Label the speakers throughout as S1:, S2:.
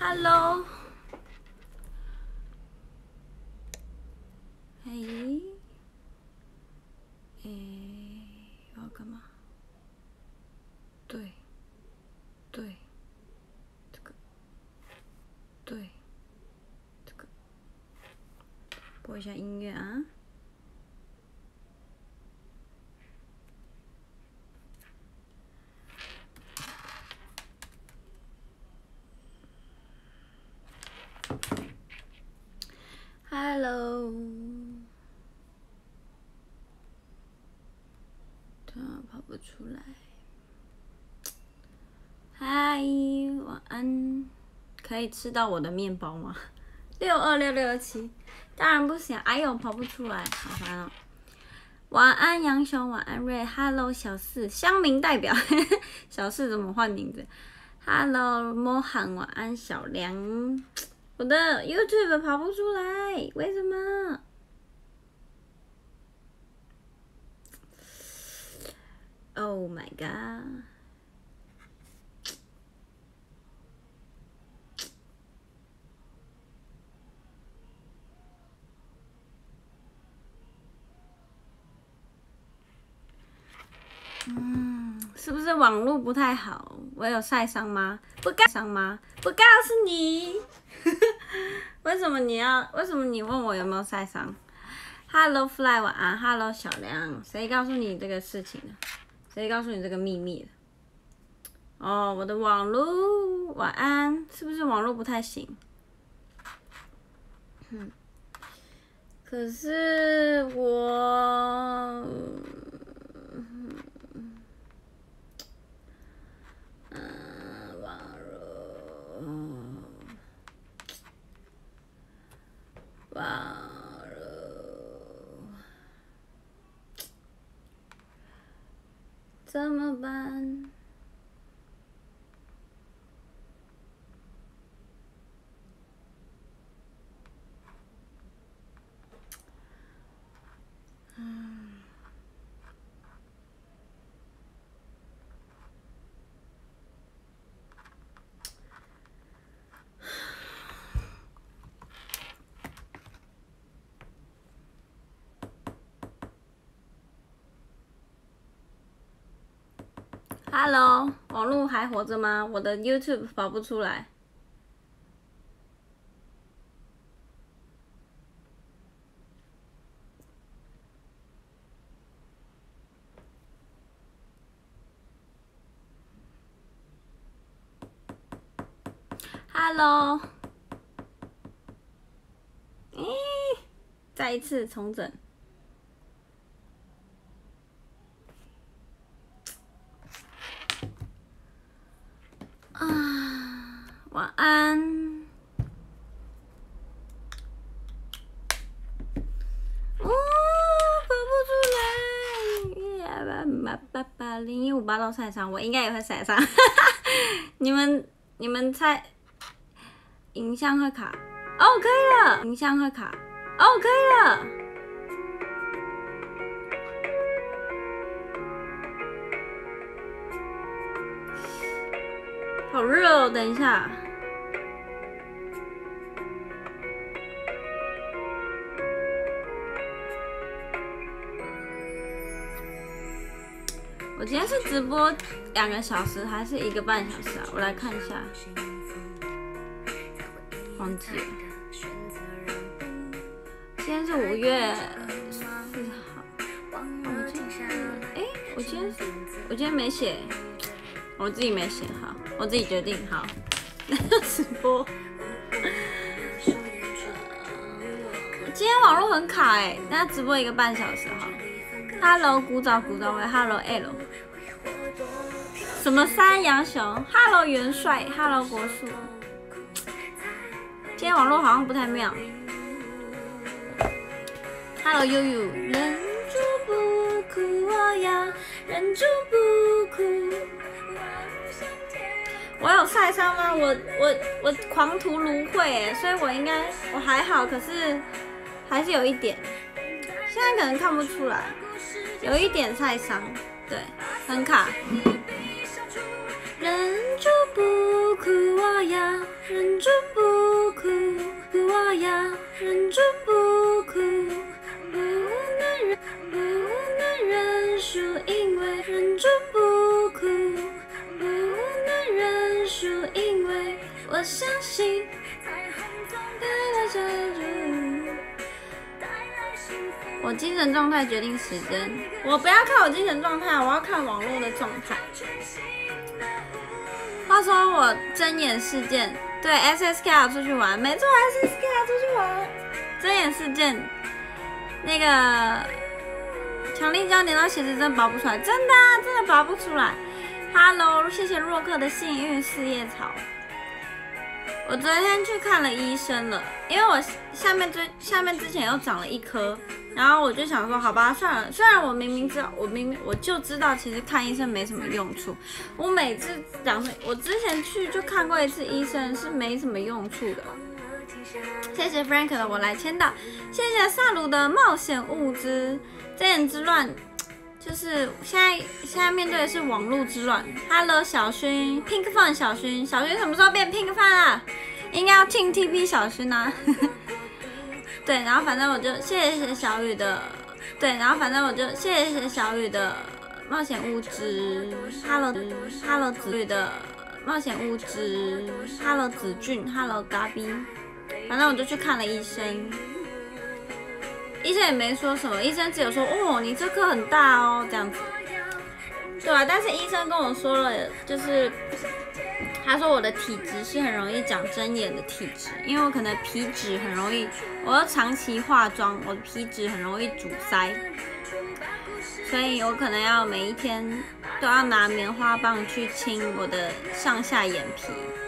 S1: Hello， 嘿，我要干嘛？对，对，这个，对，这个，播一下音乐啊。Hello， 突然跑不出来。嗨，晚安。可以吃到我的面包吗？62667，当然不行。哎呦，跑不出来，好烦哦。晚安，杨雄，晚安瑞。Hello， 小四，乡民代表。小四怎么换名字 ？Hello， 莫喊晚安，小梁。我的 YouTube 跑不出来，为什么？Oh my god！ 是不是网络不太好？我有晒伤吗？不告伤吗？不告诉你。为什么你问我有没有晒伤 ？Hello Fly， 晚安。Hello 小梁，谁告诉你这个事情的？谁告诉你这个秘密的？哦，我的网络，晚安。是不是网络不太行？可是我。怎么办？Hello， 网络还活着吗？我的 YouTube 跑不出来。Hello， 再一次重整。晚安。跑不出来。0158都晒伤，我应该也会晒伤。你们猜，影像会卡？哦，可以了。影像会卡？哦，可以了。好热哦，等一下。我今天是直播2个小时还是1个半小时啊？我来看一下，忘记了。今天是5月4号。我今天没写，我自己没写好，我自己决定好。直播。今天网络很卡那直播1个半小时好。Hello， 古早味 ，Hello L， 什么山羊熊 ，Hello 元帅 ，Hello 国树。今天网络好像不太妙。Hello 悠悠，忍住不哭，我要忍住不哭。我有晒伤吗？我狂涂芦荟所以我还好，可是还是有一点，现在可能看不出来。有一点晒伤，对，很卡。忍住不哭，我要忍住忍住不哭，不能认输，因为我相信彩虹总带来遮住。我精神状态决定时间，我不要看我精神状态，我要看网络的状态。话说我睁眼事件，对 SSK 要出去玩，没错 ，SSK 要出去玩。睁眼事件，那个强力胶粘到鞋子真拔不出来，真的啊，真的拔不出来。Hello， 谢谢洛克的幸运四叶草。我昨天去看了医生了，因为我下面之前又长了一颗，然后我就想说，好吧，算了。虽然我明明知道，我就知道，其实看医生没什么用处。我每次我之前去就看过一次医生，是没什么用处的。谢谢 Frank 的我来签到，谢谢萨鲁的冒险物资。睁眼之乱，就是现在面对的是网络之乱。Hello 小薰 ，Pink Fan 小薰什么时候变 Pink Fan 啊？应该要听 TP 小薰啊。对，然后反正我就谢谢小雨的，对，然后反正我就谢谢小雨的冒险物资。Hello 子雨的冒险物资。Hello 子俊 ，Hello 嘎逼。反正我就去看了医生。医生也没说什么，医生只有说哦，你这颗很大哦，这样子，对啊。但是医生跟我说了，就是他说我的体质是很容易长针眼的体质，因为我可能皮脂很容易，我要长期化妆，我的皮脂很容易阻塞，所以我可能要每一天都要拿棉花棒去清我的上下眼皮，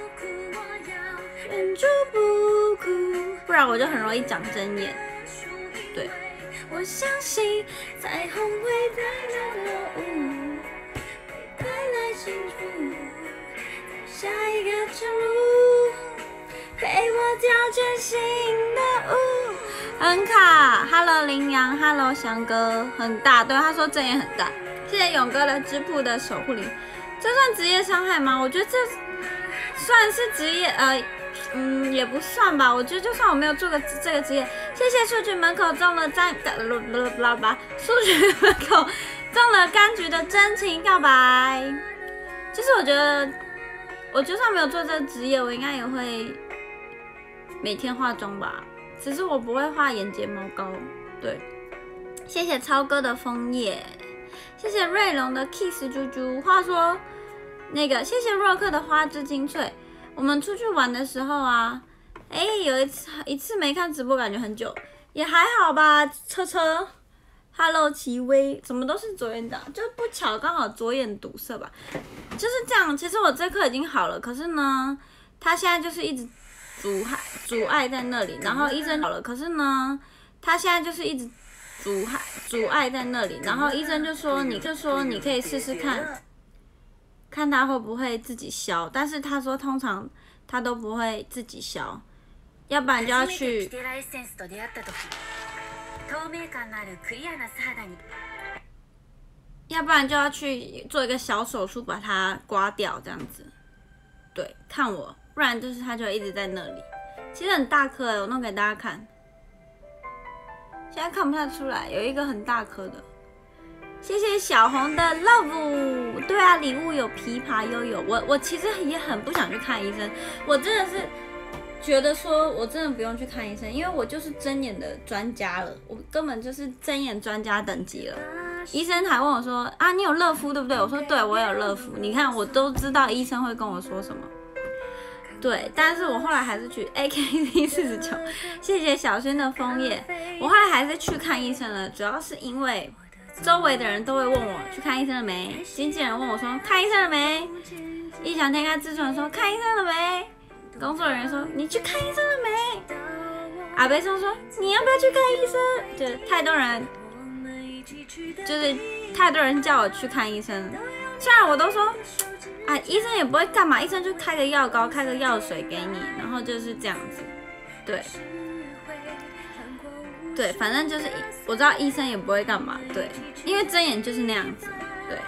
S1: 忍住不哭，不然我就很容易长针眼。对，我相信彩虹会带来的雾，带来幸福，下一个出路，陪我跳全新的舞。很卡 ，Hello 羚羊 ，Hello 翔哥，很大，对，他说针也很大。谢谢勇哥的织布的守护灵，这算职业伤害吗？我觉得这算是职业，也不算吧。我觉得就算我没有做这个职业，谢谢数据门口中了数据门口中了柑橘的真情告白。就是我觉得，我就算没有做这个职业，我应该也会每天化妆吧。只是我不会画眼睫毛膏。对，谢谢超哥的枫叶，谢谢瑞龙的 kiss 猪猪。话说，那个谢谢洛克的花枝精粹。我们出去玩的时候啊，有一次没看直播，感觉很久，也还好吧。车 ，Hello 齐威，怎么都是左眼的，就不巧刚好左眼堵塞吧，就是这样。其实我这颗已经好了，可是呢，他现在就是一直阻碍在那里，然后医生好了，可是呢，他现在就是一直阻碍在那里，然后医生就说你可以试试看他会不会自己消，但是他说通常他都不会自己消，要不然就要去，做一个小手术把它刮掉，这样子。对，看我，不然就是他就一直在那里。其实很大颗我弄给大家看，现在看不太出来，有一个很大颗的。谢谢小红的 love， 对啊，礼物有琵琶悠悠。我其实也很不想去看医生，我真的是觉得说我真的不用去看医生，因为我就是睁眼的专家了，我根本就是睁眼专家等级了。医生还问我说啊，你有热敷对不对？我说对，我有热敷。你看我都知道医生会跟我说什么。对，但是我后来还是去 AKT49， 谢谢小轩的枫叶。我后来还是去看医生了，主要是因为周围的人都会问我去看医生了没，经纪人问我说看医生了没，异想天开制作人说看医生了没，工作人员说你去看医生了没，阿贝松说你要不要去看医生，就太多人叫我去看医生，虽然我都说啊，医生也不会干嘛，医生就开个药膏开个药水给你，然后就是这样子。对，反正就是我知道医生也不会干嘛，对，因为睁眼就是那样子，对。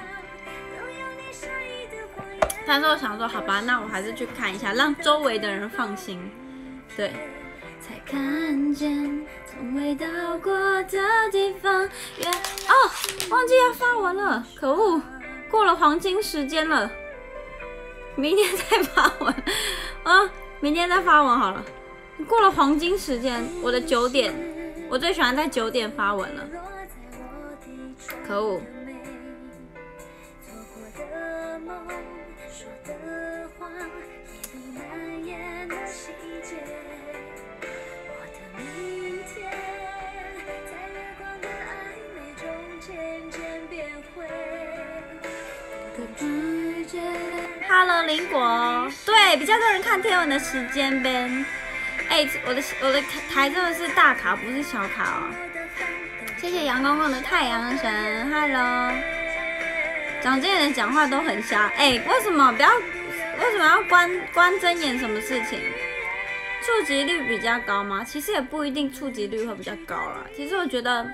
S1: 但是我想说，好吧，那我还是去看一下，让周围的人放心。对， 才看见从未到过的地方。哦，忘记要发文了，可恶，过了黄金时间了，明天再发文啊，明天再发文好了。过了黄金时间，我的9点，我最喜欢在9点发文了，可恶。Hello 林果，对，比较多人看天文的时间呗。我的台真的是大卡，不是小卡哦。谢谢杨公公的太阳神 ，Hello。讲真眼的讲话都很瞎，为什么要关睁眼？什么事情？触及率比较高吗？其实也不一定触及率会比较高啦。其实我觉得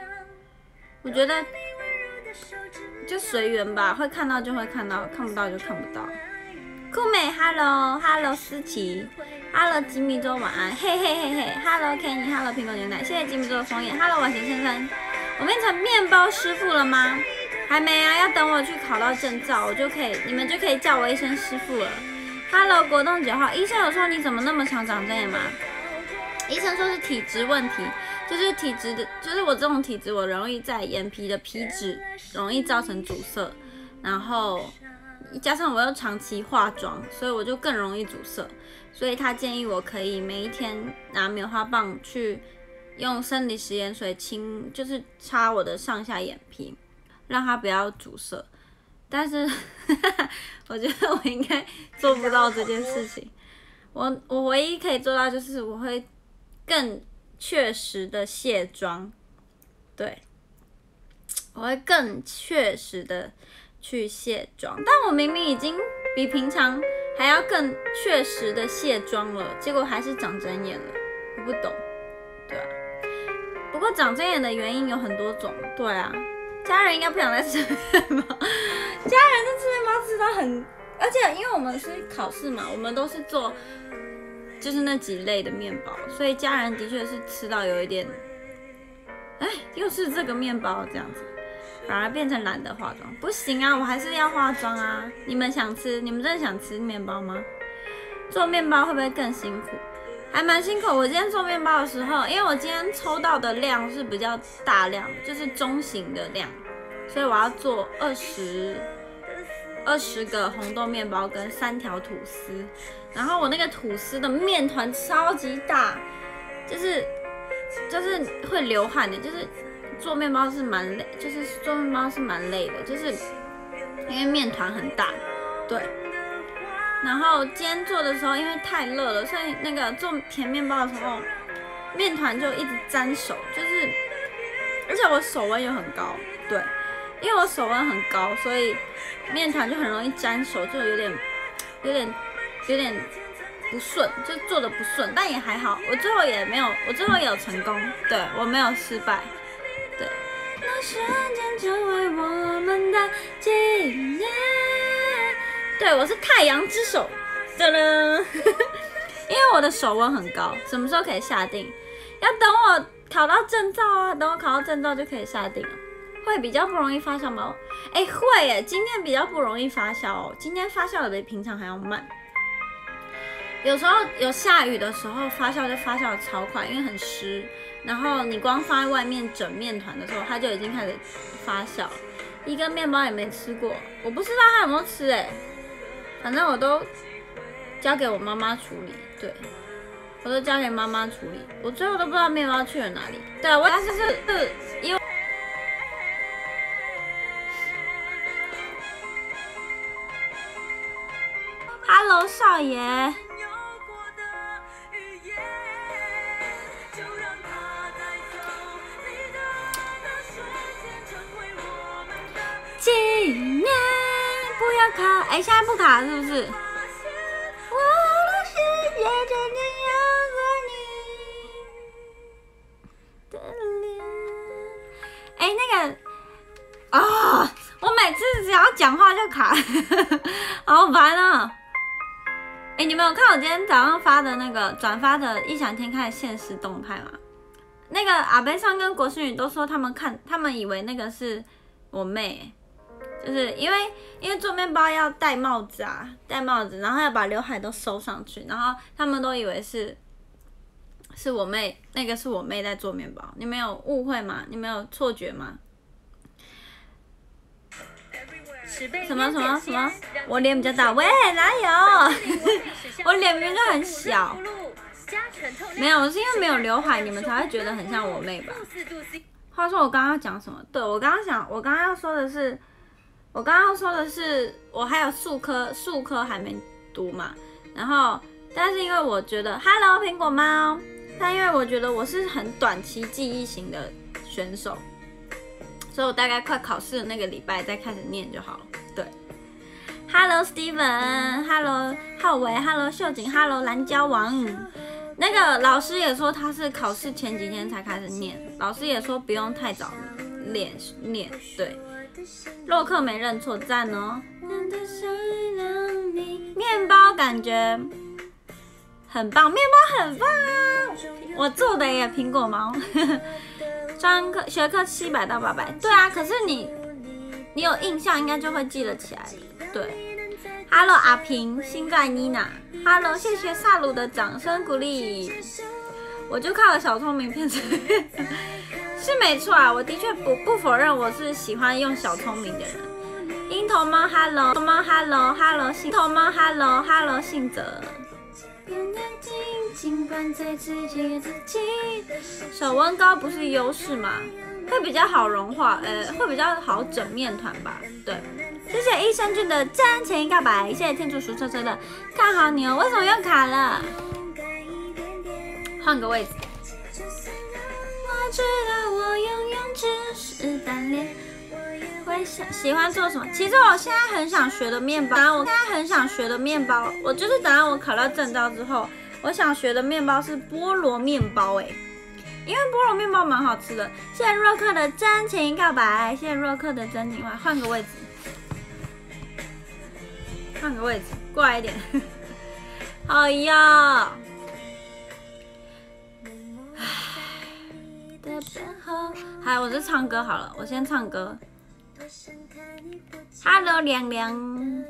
S1: 就随缘吧，会看到就会看到，看不到就看不到。酷美 ，Hello 思琪 ，Hello 吉米周晚安，嘿嘿嘿嘿 ，Hello Kenny，Hello 苹果牛奶，谢谢吉米周的枫叶 ，Hello 婉贤先生，我变成面包师傅了吗？还没啊，要等我去考到证照，你们就可以叫我一声师傅了。Hello 国栋9号，医生有说你怎么那么常长针眼吗？医生说是体质问题，就是体质的，就是我这种体质，我容易在眼皮的皮脂容易造成阻塞，然后加上我又长期化妆，所以我就更容易阻塞。所以他建议我可以每一天拿棉花棒去用生理食盐水清，就是擦我的上下眼皮，让它不要阻塞。但是我觉得我应该做不到这件事情。我唯一可以做到就是我会更确实的卸妆，对，我会更确实的去卸妆。但我明明已经比平常还要更确实的卸妆了，结果还是长针眼了，我不懂，对啊。不过长针眼的原因有很多种，对啊。家人应该不想再吃面包，家人在吃面包吃到很，而且因为我们是考试嘛，我们都是做就是那几类的面包，所以家人的确是吃到有一点，又是这个面包这样子，反而变成懒得化妆。不行啊，我还是要化妆啊！你们想吃？你们真的想吃面包吗？做面包会不会更辛苦？还蛮辛苦。我今天做面包的时候，因为我今天抽到的量是比较大量的，就是中型的量，所以我要做20个红豆面包跟3条吐司。然后我那个吐司的面团超级大，就是会流汗的，就是做面包是蛮累，就是因为面团很大，对。然后今天做的时候，因为太热了，所以那个做甜面包的时候，面团就一直沾手，就是而且我手温又很高，对，因为我手温很高，所以面团就很容易沾手，就有点不顺，就做的不顺，但也还好，我最后也有成功，对，我没有失败，对。那瞬间成为我们的纪念。对，我是太阳之手，噔噔，因为我的手温很高，什么时候可以下定？要等我考到证照啊，等我考到证照就可以下定了。会比较不容易发酵吗？会耶，今天比较不容易发酵哦，今天发酵的比平常还要慢。有时候有下雨的时候，发酵就发酵的超快，因为很湿。然后你光放在外面整面团的时候，它就已经开始发酵了。一根面包也没吃过，我不知道它有没有吃反正我都交给我妈妈处理，对，我都交给妈妈处理，我最后都不知道面包去了哪里。对，我但是因为，Hello 少爷。纪念不要卡，现在不卡是不是？我的世界真正有过你的脸。那个我每次只要讲话就卡，好烦啊！ 哎，你们有看我今天早上发的那个转发的异想天开的限时动态吗？那个阿贝上跟国师宇都说他们以为那个是我妹，就是因为做面包要戴帽子啊，然后要把刘海都收上去，然后他们都以为是我妹，那个是我妹在做面包。你们有误会吗？你们有错觉吗？什么？我脸比较大，喂，哪有？我脸明明就很小。没有，是因为没有刘海，你们才会觉得很像我妹吧？话说我刚刚要讲什么？对，我刚刚要说的是，我还有数科还没读嘛。然后，但是因为我觉得 ，Hello 苹果猫，但因为我觉得我是很短期记忆型的选手，所以我大概快考试的那个礼拜再开始念就好了。对 ，Hello Steven，Hello 浩维，Hello 秀景，Hello 蓝椒王。那个老师也说他是考试前几天才开始念，老师也说不用太早念。对，洛克没认错，赞哦。面包感觉很棒，面包很棒啊！我做的耶，苹果猫。专科学科700到800，对啊，可是你有印象应该就会记得起来的，对。Hello 阿平，心在妮娜。Hello， 谢谢萨鲁的掌声鼓励。我就靠了小聪明骗成是没错啊，我的确不否认我是喜欢用小聪明的人。樱头猫 ，Hello， 猫 ，Hello， 心头猫 ，Hello， 信泽。手温高不是优势吗？会比较好融化，会比较好整面团吧。对，谢谢益生菌的瞻前一告白，谢谢天竺鼠车车的看好你哦。为什么又卡了？换个位置。我知道我永远只是单恋。会喜欢做什么？其实我现在很想学的面包，我就是等到我考到证照之后，我想学的面包是菠萝面包因为菠萝面包蛮好吃的。谢谢若克的真情告白，谢谢若克的真情话。换个位置，过来一点。好呀。好，我就唱歌好了，我先唱歌。Hello 凉凉。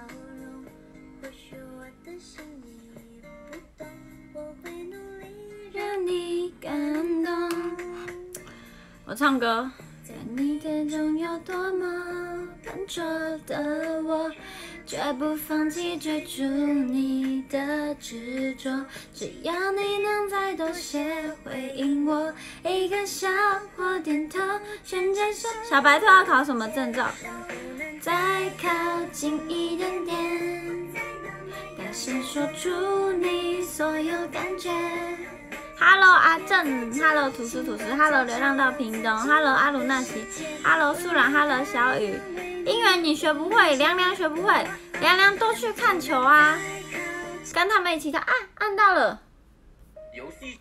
S1: 让你感动。我唱歌。在你眼中有多么笨拙的我，绝不放弃追逐你的执着。只要你能再多些回应我，一个笑或点头，悬在手。小白兔要考什么证照？再靠近一点点，大声说出你所有感觉。Hello 阿正 ，Hello 吐司 ，Hello 流浪到屏东 ，Hello 阿鲁纳西 ，Hello 素然 ，Hello 小雨。音源你学不会，凉凉学不会，凉凉多去看球啊，跟他们一起看啊，按到了。游戏。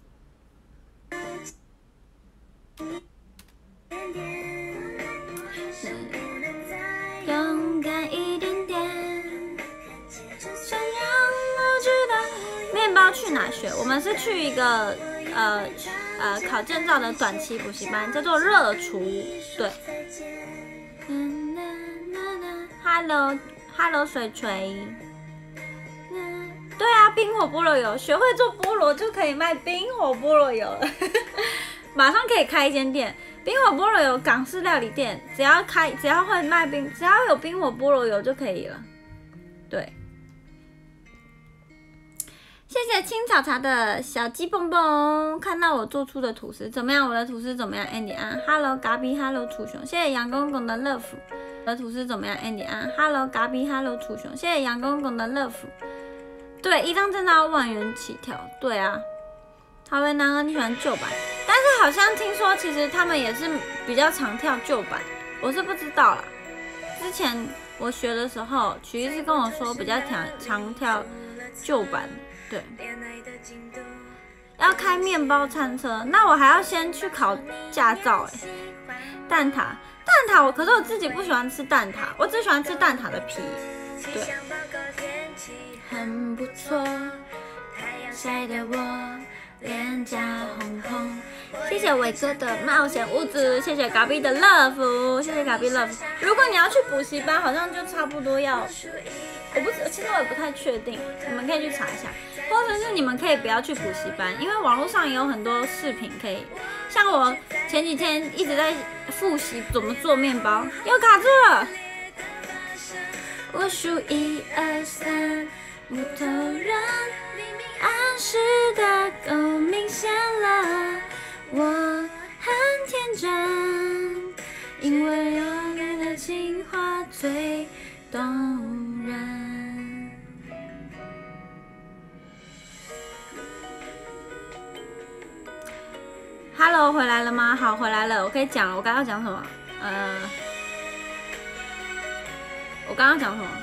S1: 勇敢一点点，想让我知道。面包去哪学？我们是去一个考证照的短期补习班，叫做热厨。对。Hello 水锤。对啊，冰火菠萝油，学会做菠萝就可以卖冰火菠萝油了。马上可以开一间店，冰火菠萝油港式料理店，只要会卖冰，只要有冰火菠萝油就可以了。对。谢谢青草茶的小鸡蹦蹦，看到我做出的吐司怎么样？我的吐司怎么样 ？Andy 安 ，Hello 嘎比 ，Hello 楚雄，谢谢杨公公的乐福。我的吐司怎么样 ？Andy 安 ，Hello 嘎比 ，Hello 楚雄，谢谢杨公公的乐福。对，一张证照要1万元起跳。对啊，桃园男儿你喜欢旧版，但是好像听说其实他们也是比较常跳旧版，我是不知道啦。之前我学的时候，曲艺师跟我说比较常跳旧版。对，要开面包餐车，那我还要先去考驾照蛋挞，可是我自己不喜欢吃蛋挞，我只喜欢吃蛋挞的皮。对。 很不错，太阳晒得我脸颊红红。谢谢伟哥的冒险屋子，谢谢隔壁的 love， 谢谢隔壁 love。如果你要去补习班，好像就差不多要，其实我也不太确定，你们可以去查一下，或者是你们可以不要去补习班，因为网络上也有很多视频可以。像我前几天一直在复习怎么做面包，又卡住了。我数1、2、3，木头人暗示的够明显了。我很天真，因为有你的情话最动人。Hello， 回来了吗？好，回来了，我可以讲了。我刚刚讲什么？我刚刚讲什么？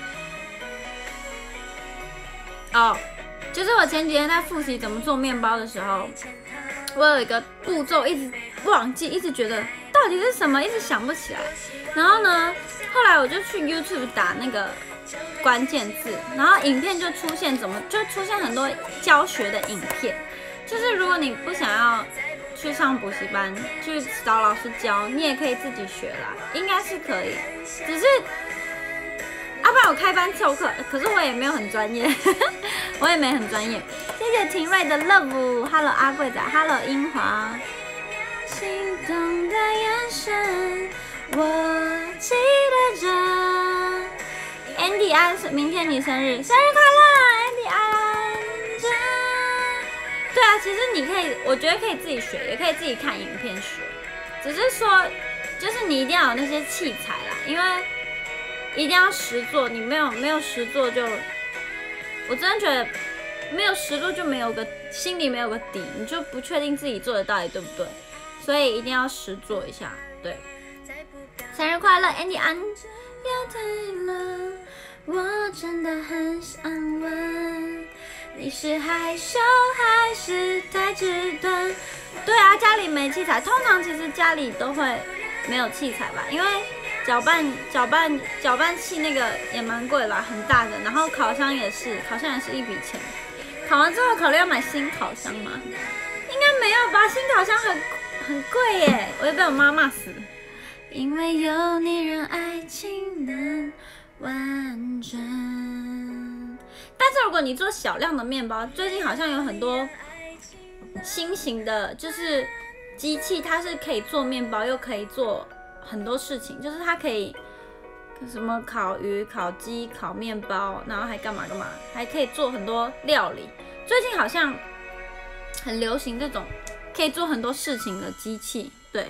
S1: 哦，就是我前几天在复习怎么做面包的时候，我有一个步骤一直忘记，一直觉得到底是什么，一直想不起来。然后呢，后来我就去 YouTube 打那个关键字，然后影片就出现很多教学的影片。就是如果你不想要去上补习班，去找老师教，你也可以自己学啦，应该是可以。只是不然我开班授课，可是我也没有很专业，我也没很专业。谢谢廷瑞的 love，Hello 阿贵仔 ，Hello 英华。心动的眼神，我记得着。Andy 安，明天你生日，生日快乐 ，Andy 安。对啊，其实你可以，我觉得可以自己学，也可以自己看影片学。只是说，就是你一定要有那些器材啦，因为一定要实做。你没有实做就，我真的觉得没有实做就没有个心里没有个底，你就不确定自己做的到底对不对。所以一定要实做一下。对，生日快乐 ，Andy 安。要对了，我真的很想问。你是害羞还是太迟钝？对啊，家里没器材，通常其实家里都会没有器材吧，因为搅拌器那个也蛮贵啦，很大的，然后烤箱也是一笔钱。烤完之后考虑要买新烤箱吗？应该没有吧，新烤箱很贵耶，我会被我妈骂死。因为有你让爱情能完整。但是如果你做小量的面包，最近好像有很多新型的，就是机器，它是可以做面包，又可以做很多事情，就是它可以什么烤鱼、烤鸡、烤面包，然后还干嘛，还可以做很多料理。最近好像很流行这种可以做很多事情的机器，对。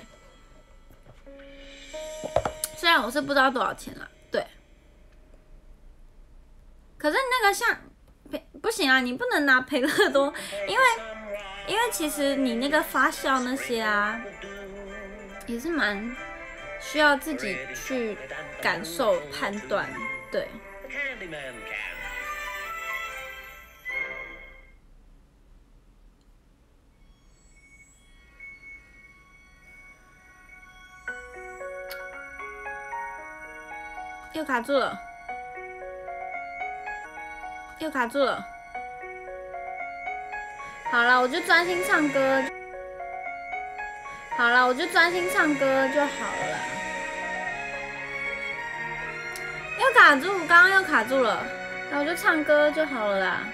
S1: 虽然我是不知道多少钱啦，对。可是那个像不行啊，你不能拿培乐多，因为其实你那个发酵那些啊，也是蛮需要自己去感受判断，对。又卡住了，好了，我就专心唱歌。好了，我就专心唱歌就好了啦。又卡住，刚刚又卡住了，那我就唱歌就好了啦。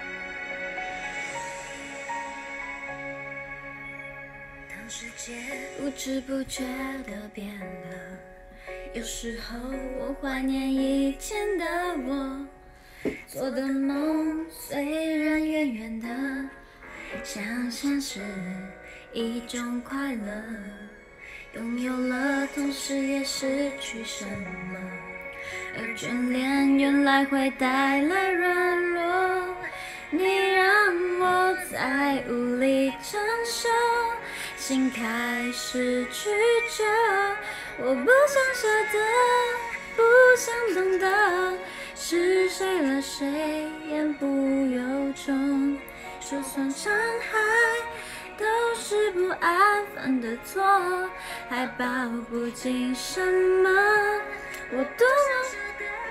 S1: 当世界不知不觉地变了。有时候我怀念以前的我，做的梦虽然远远的，想象是一种快乐，拥有了同时也失去什么，而眷恋原来会带来软弱，你让我在无力承受，心开始曲折，我不想舍得，不想懂得，是谁了谁言不由衷，就算伤害都是不安分的错，还抱不紧什么，我多么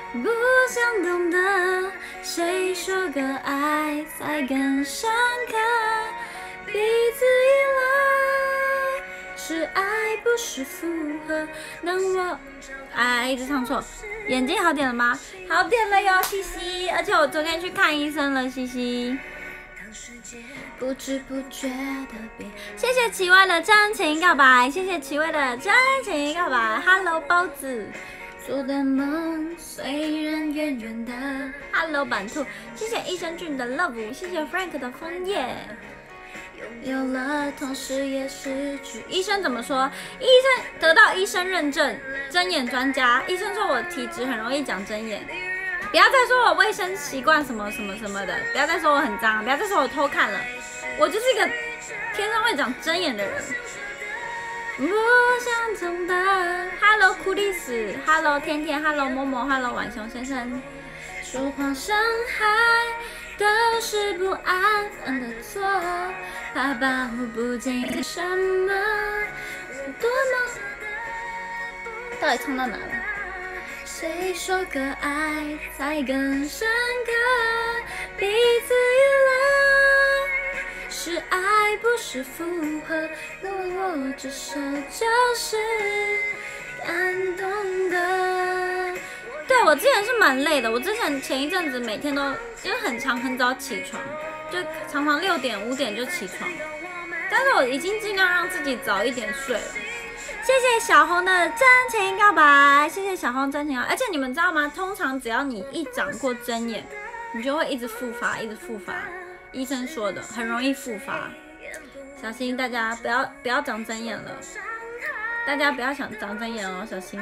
S1: 不想懂得，谁说个爱才更深刻？彼此依赖，是爱不是附和。能我一直唱错，眼睛好点了吗？好点了哟，西西。而且我昨天去看医生了，西西。不知不觉的变。谢谢奇威的真情告白，谢谢奇威的真情告白。Hello 包子。做的梦虽然远远的 ，Hello 版兔，谢谢益生菌的 love， 谢谢 Frank 的枫叶。有了，同时也失去。医生怎么说？医生得到医生认证，睁眼专家。医生说我体质很容易长睁眼，不要再说我卫生习惯什么什么什么的，不要再说我很脏，不要再说我偷看了，我就是一个天生会长睁眼的人。不想懂得 ，Hello 库丽斯 ，Hello 天天 ，Hello 默默 ，Hello 晚熊先生，说谎伤害都是不安分的错，怕保护不进什么，多么，到底唱到哪了？谁说个爱才更深刻？彼此依赖。是爱不是附和，握着手就是感动的。对，我之前是蛮累的，我之前一阵子每天都就是很早起床，就常常6点5点就起床，但是我已经尽量让自己早一点睡了。谢谢小红的真情告白，谢谢小红真情告白。而且你们知道吗？通常只要你一长过针眼，你就会一直复发，一直复发。医生说的很容易复发，小心大家不要长针眼了，大家不要想长针眼哦，小心。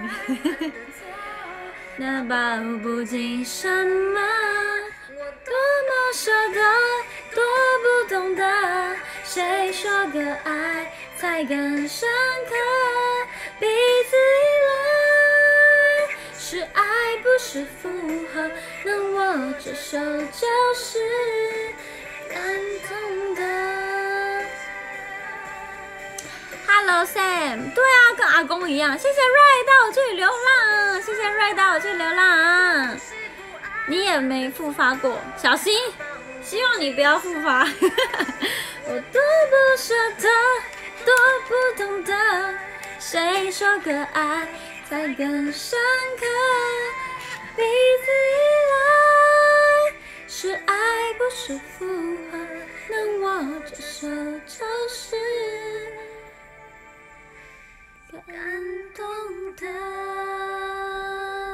S1: 那保护不进什么，多么舍得，多不懂得，谁说个爱才更深刻？彼此依赖，是爱不是附和，能握着手就是感动的。Hello Sam， 对啊，跟阿公一样。谢谢瑞带我去流浪，谢谢瑞带我去流浪。你也没复发过，小心，希望你不要复发。我多不舍得，多不懂得，谁说个爱才更深刻？彼此依赖，是爱不是附和，能握着手就是感动的。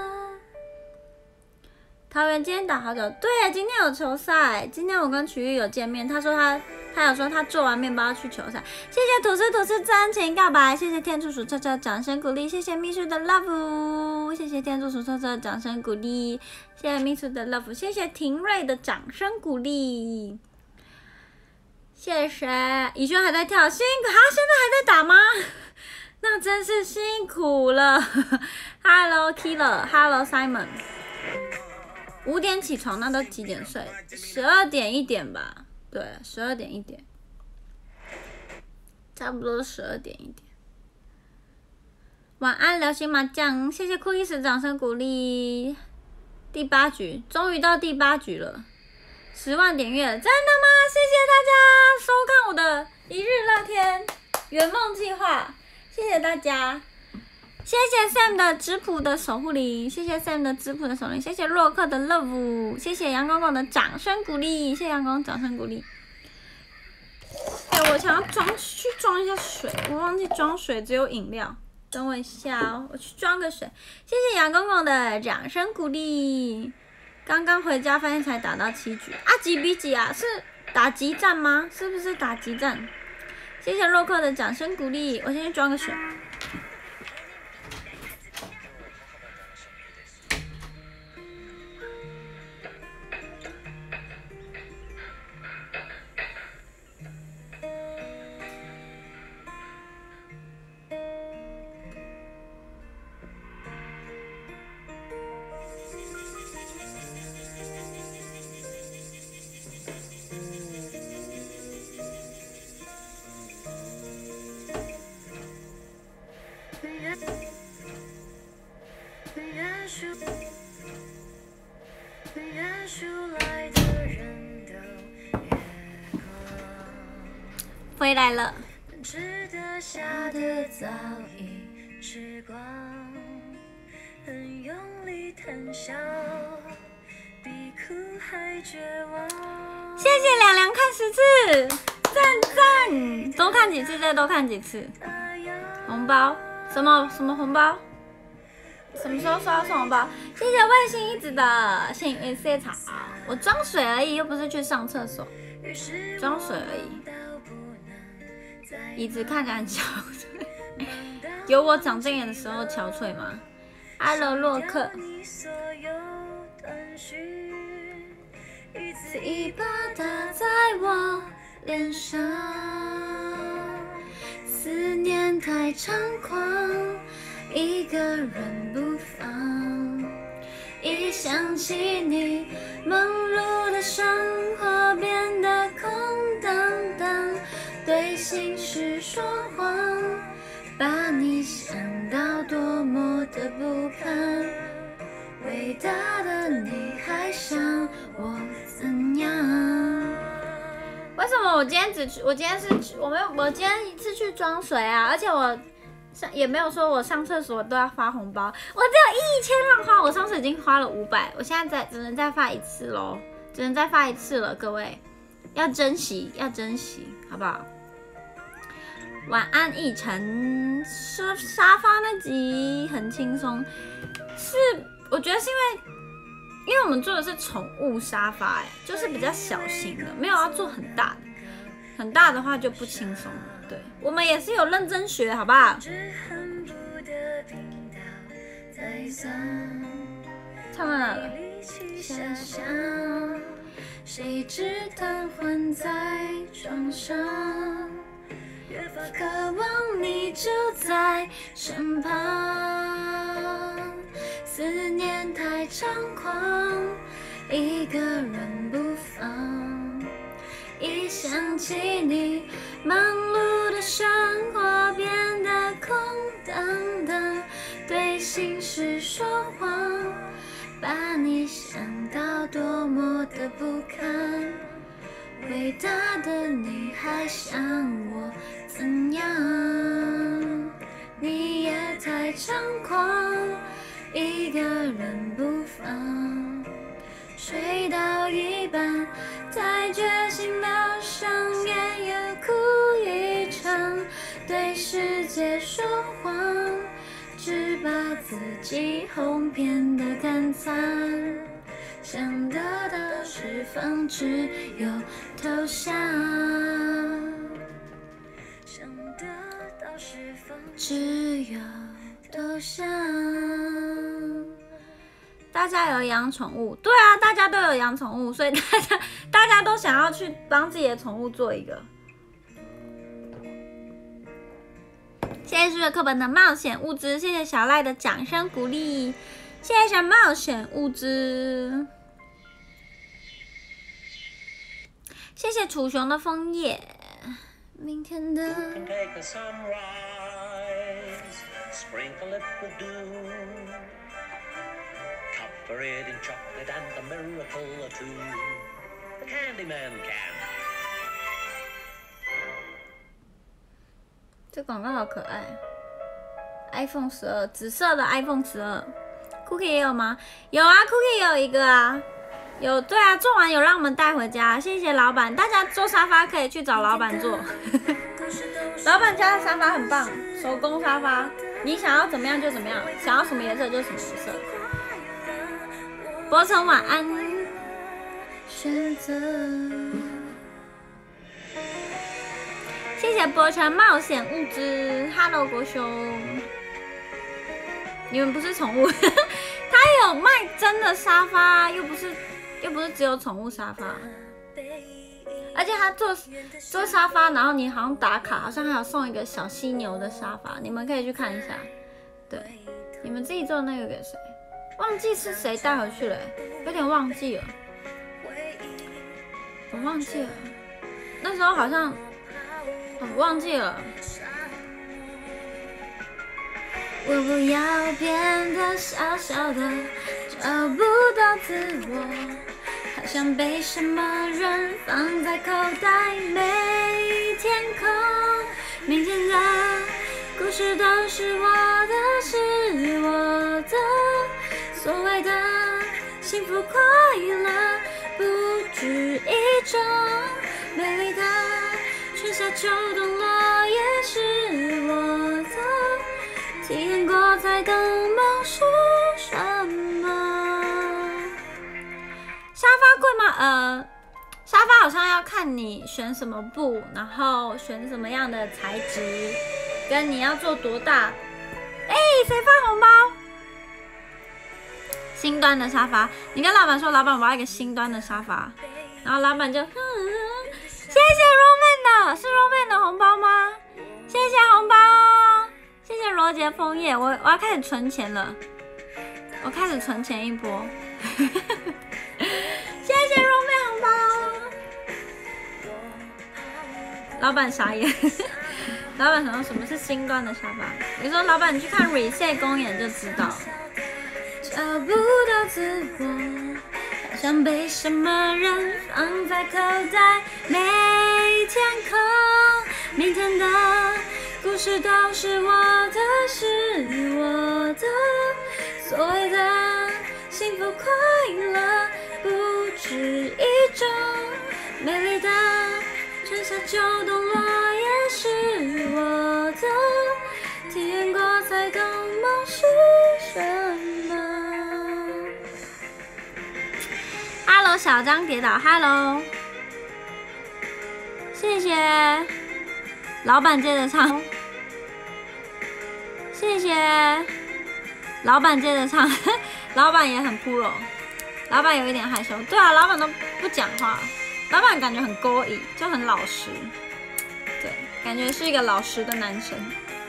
S1: 桃园今天打好久，对，今天有球赛。今天我跟曲玉有见面，他说他有说他做完面包要去球赛。谢谢吐司真情告白，谢谢天竺鼠车车掌声鼓励，谢谢秘书的 love， 谢谢天竺鼠车车掌声鼓励，谢谢秘书的 love， 谢谢廷瑞的掌声鼓励。谢谢怡轩还在跳，辛苦，现在还在打吗？那真是辛苦了。Hello Killer，Hello Simon。5点起床，那都几点睡？12点1点吧。对，12点1点，差不多12点1点。晚安，流行麻将，谢谢库伊斯掌声鼓励。第8局，终于到第8局了，10万点阅了，真的吗？谢谢大家收看我的一日乐天圆梦计划，谢谢大家。谢谢 Sam 的质朴的守护灵，谢谢 Sam 的质朴的守护灵，谢谢洛克的 love， 谢谢阳光光的掌声鼓励，谢谢阳光掌声鼓励。我想要去装一下水，我忘记装水，只有饮料。等我一下哦，我去装个水。谢谢阳光光的掌声鼓励。刚刚回家发现才打到7局啊，几比几啊？是打击战吗？是不是打击战？谢谢洛克的掌声鼓励，我先去装个水。 回来了。谢谢凉凉看10次，赞赞！多看几次，再多看几次。红包？什么红包？什么时候说要送红包？谢谢卫星一直的幸运色草。我装水而已，又不是去上厕所，装水而已。椅子看起来很憔悴，有我长这样的时候憔悴吗 ？Hello， 洛克。一把打在我脸上，思念太猖狂，一个人不放。一想起你，忙碌的生活变得空荡荡，对心事说谎，把你想到多么的不堪。伟大的你还想我怎样？为什么我今天一次去装水啊，而且我也没有说我上厕所都要发红包，我只有1000让花，我上次已经花了500，我现在只能再发一次咯，只能再发一次了，各位要珍惜，好不好？晚安一晨，沙发那集很轻松，是我觉得是因为我们做的是宠物沙发，就是比较小型的，没有要做很大的，很大的话就不轻松了。对，我们也是有认真学，好不好？唱到哪了？谁知瘫痪在床上，渴望你就在身旁。思念太猖狂，一个人不放。一想起你，忙碌的生活变得空荡荡，对心事说谎，把你想到多么的不堪。伟大的你还想我怎样？你也太猖狂，一个人不放，睡到一半才觉醒了，上演又哭一场，对世界说谎，只把自己哄骗得更惨，想得到释放，只有投降，想得到释放，只有投降。大家有养宠物？对啊，大家都有养宠物，所以大家都想要去帮自己的宠物做一个。谢谢数学课本的冒险物资，谢谢小赖的掌声鼓励，谢谢冒险物资，谢谢楚雄的枫叶。明天的。Cover it in chocolate and a miracle or two. The Candyman can. 这广告好可爱 ！iPhone 12，紫色的 iPhone 12。Cookie 也有吗？有啊 ，Cookie 也有一个啊。有，对啊，做完有让我们带回家，谢谢老板。大家做沙发可以去找老板做，老板家的沙发很棒，手工沙发，你想要怎么样就怎么样，想要什么颜色就什么颜色。博成晚安，选择。谢谢博成冒险物资 ，Hello 国兄，你们不是宠物，他有卖真的沙发，又不是只有宠物沙发，而且他做沙发，然后你好像打卡，好像还有送一个小犀牛的沙发，你们可以去看一下。对，你们自己做那个给谁？忘记是谁带回去了，有点忘记了，我忘记了，那时候好像我忘记了。我不要变得小小的，就找不到自我，好像被什么人放在口袋，没天空。明天的故事都是我的，是我的。所谓的幸福快乐，不止一种。美丽的春夏秋冬落叶是我的，体验过才懂梦是什么。沙发贵吗？沙发好像要看你选什么布，然后选什么样的材质，跟你要做多大。谁发红包？新端的沙发，你跟老板说，老板我要一个新端的沙发，然后老板就谢谢 Roman 的，是 Roman 的红包吗？谢谢红包，谢谢罗杰枫叶，我要开始存钱了，我开始存钱一波，谢谢 Roman 红包，老板傻眼，老板想说什么是新端的沙发？你说老板你去看 Reset 公演就知道。找不到自我，好像被什么人放在口袋，没天空。明天的故事都是我的，是我的。所谓的幸福快乐，不止一种。美丽的春夏秋冬落叶是我的，体验过才懂梦是什么。Hello， 小张跌倒 ，Hello， 谢谢，老板接着唱，谢谢，老板接着唱，老板也很 pro， 老板有一点害羞，对啊，老板都不讲话，老板感觉很勾引，就很老实，对，感觉是一个老实的男生，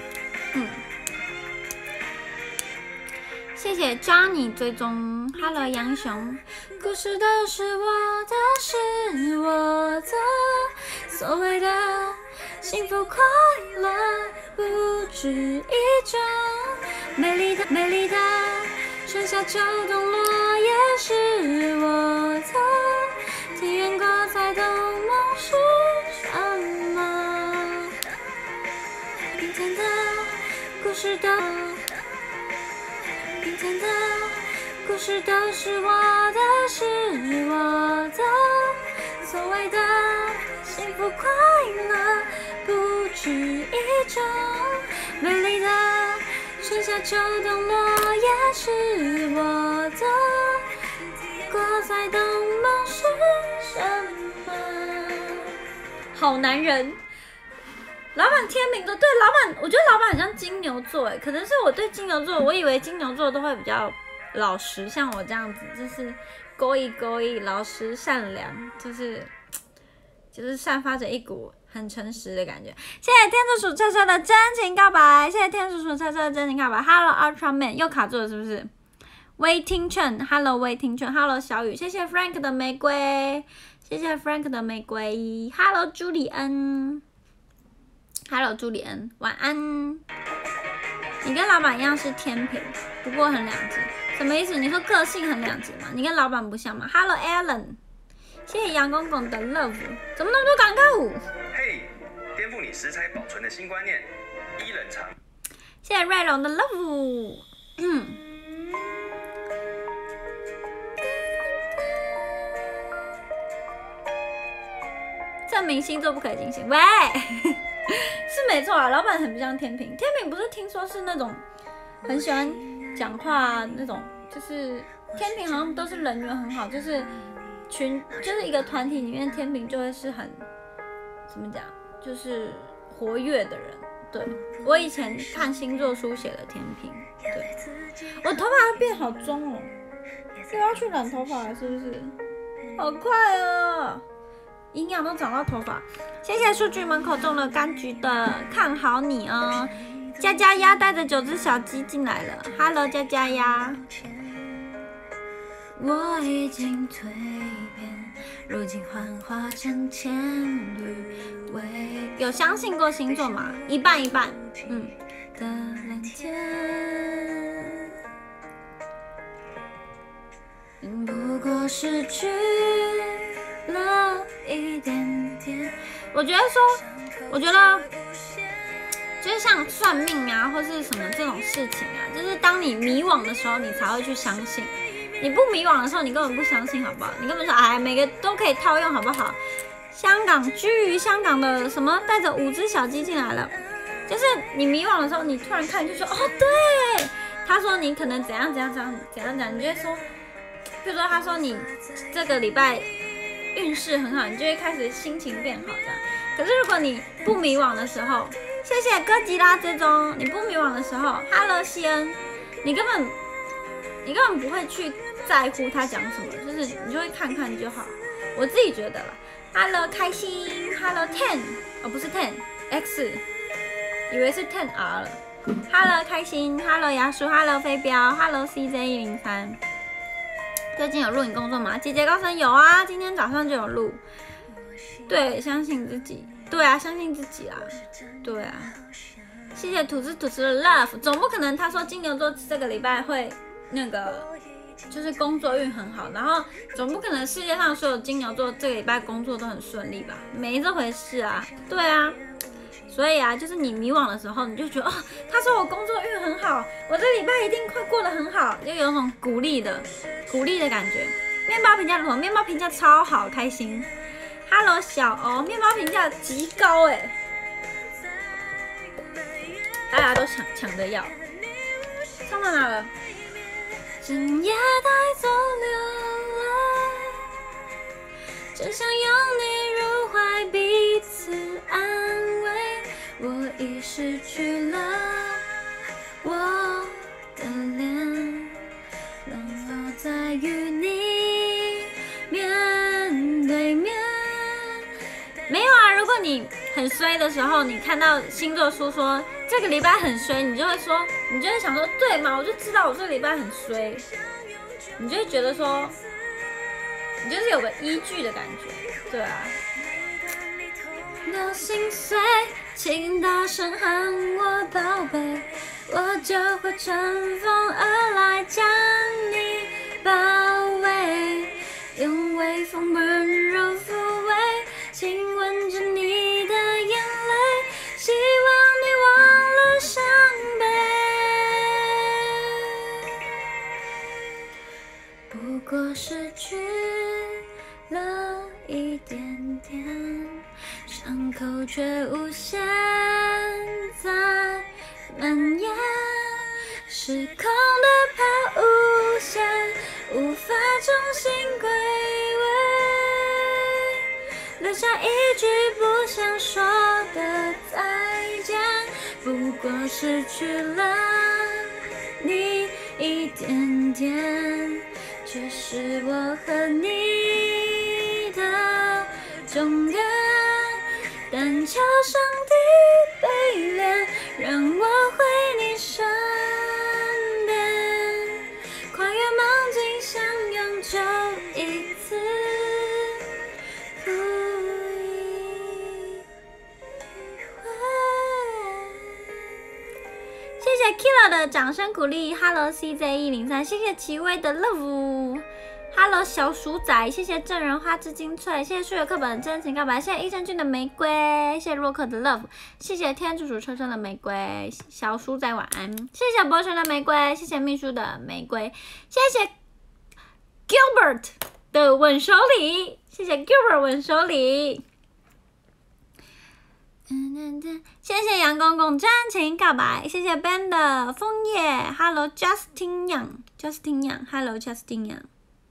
S1: 谢谢 Johnny 追踪 ，Hello 杨雄，故事都是我的，是我的，所谓的幸福快乐不止一种，美丽的春夏秋冬落叶是我的，体验过才懂梦是什么，明天的故事都。明天的故事都是我的，是我的。所谓的幸福快乐不止一种，美丽的春夏秋冬落叶是我的，过才懂梦是什么。好男人。老板天秤座，对老板，我觉得老板很像金牛座，可能是我对金牛座，我以为金牛座都会比较老实，像我这样子，就是勾一勾一，老实善良，就是散发着一股很诚实的感觉。谢谢天竺鼠车车的真情告白，谢谢天竺鼠车车的真情告白。Hello Ultraman 又卡住了是不是？威听券 ，Hello 威听券 ，Hello 小雨，谢谢 Frank 的玫瑰，谢谢 Frank 的玫瑰 ，Hello 朱里恩。Hello， 朱里恩，晚安。你跟老板一样是天秤，不过很两极，什么意思？你说个性很两极吗？你跟老板不像吗 ？Hello Alan， 谢谢杨公公的 love， 怎么那么多广告？
S2: 嘿，颠覆你食材保存的新观念，一冷藏。
S1: 谢谢瑞龙的 love， 证明星座不可以进行。喂。是没错啊，老板很不像天秤。天秤不是听说是那种很喜欢讲话那种，就是天秤好像都是人缘很好，就是一个团体里面天秤就会是很怎么讲，就是活跃的人。对，我以前看星座书写的天秤，对，我头发会变好棕哦，又要去染头发了是不是？好快哦！营养都长到头发，谢谢数据门口种了柑橘的，看好你哦。佳佳鸭带着9只小鸡进来了 ，Hello 佳佳鸭。我已经蜕变，如今幻化成千缕微。有相信过星座吗？一半一半，的蓝天。 过失去了一点点。我觉得就是像算命啊，或是什么这种事情啊，就是当你迷惘的时候，你才会去相信。你不迷惘的时候，你根本不相信，好不好？你根本说，哎，每个都可以套用，好不好？香港的什么带着5只小鸡进来了，就是你迷惘的时候，你突然看就说，哦，对，他说你可能怎样，你就会说，比如说他说你这个礼拜运势很好，你就会开始心情变好这样。可是如果你不迷惘的时候，谢谢哥吉拉追踪，你不迷惘的时候 ，Hello 西恩，你根本不会去在乎他讲什么，就是你就会看看就好。我自己觉得了。Hello 开心 ，Hello Ten， 哦不是 Ten，X， 以为是 10R 了。Hello 开心 ，Hello 牙叔 ，Hello 飞镖 ，Hello CJ103。最近有录影工作吗？姐姐高声有啊，今天早上就有录。对，相信自己。对啊，相信自己啊。对啊。谢谢吐司的 love， 总不可能他说金牛座这个礼拜会那个就是工作运很好，然后总不可能世界上所有金牛座这个礼拜工作都很顺利吧？没这回事啊。对啊。所以啊，就是你迷惘的时候，你就觉得哦，他说我工作运很好，我这礼拜一定会过得很好，就有种鼓励的感觉。面包评价如何？面包评价超好，开心。Hello 小欧，面包评价极高哎，大家都抢着要。唱到哪了？今夜带走流泪，只想拥你入怀，彼此安慰。我已失去了我的脸，冷落在与你面对面。没有啊，如果你很衰的时候，你看到星座书说这个礼拜很衰，你就会想说，对嘛，我就知道我这个礼拜很衰，你就会觉得说，你就是有个依据的感觉，对啊。的心碎，请大声喊我宝贝，我就会乘风而来，将你包围，用微风温柔抚慰，亲吻着你的眼泪，希望你忘了伤悲，不过失去了一点点，伤口却无限在蔓延，时空的抛物线无法重新归位，留下一句不想说的再见，不过失去了你一点点，却是我和你的终点。但桥上的悲恋让我回你身边，跨越梦境相拥就一次不一回。谢谢 Killer 的掌声鼓励 ，Hello CJ103，谢谢齐薇的 Love。Hello 小鼠仔，谢谢正人花枝精粹，谢谢数学课本真情告白，谢谢益生菌的玫瑰，谢谢洛克的 love， 谢谢天竺鼠车车的玫瑰，小鼠仔晚安，谢谢博轩的玫瑰，谢谢秘书的玫瑰，谢谢 Gilbert 的吻手礼，谢谢 Gilbert 吻手礼，谢谢杨公公真情告白，谢谢 Ben 的枫叶 ，Hello Justin Young Hello Justin Young。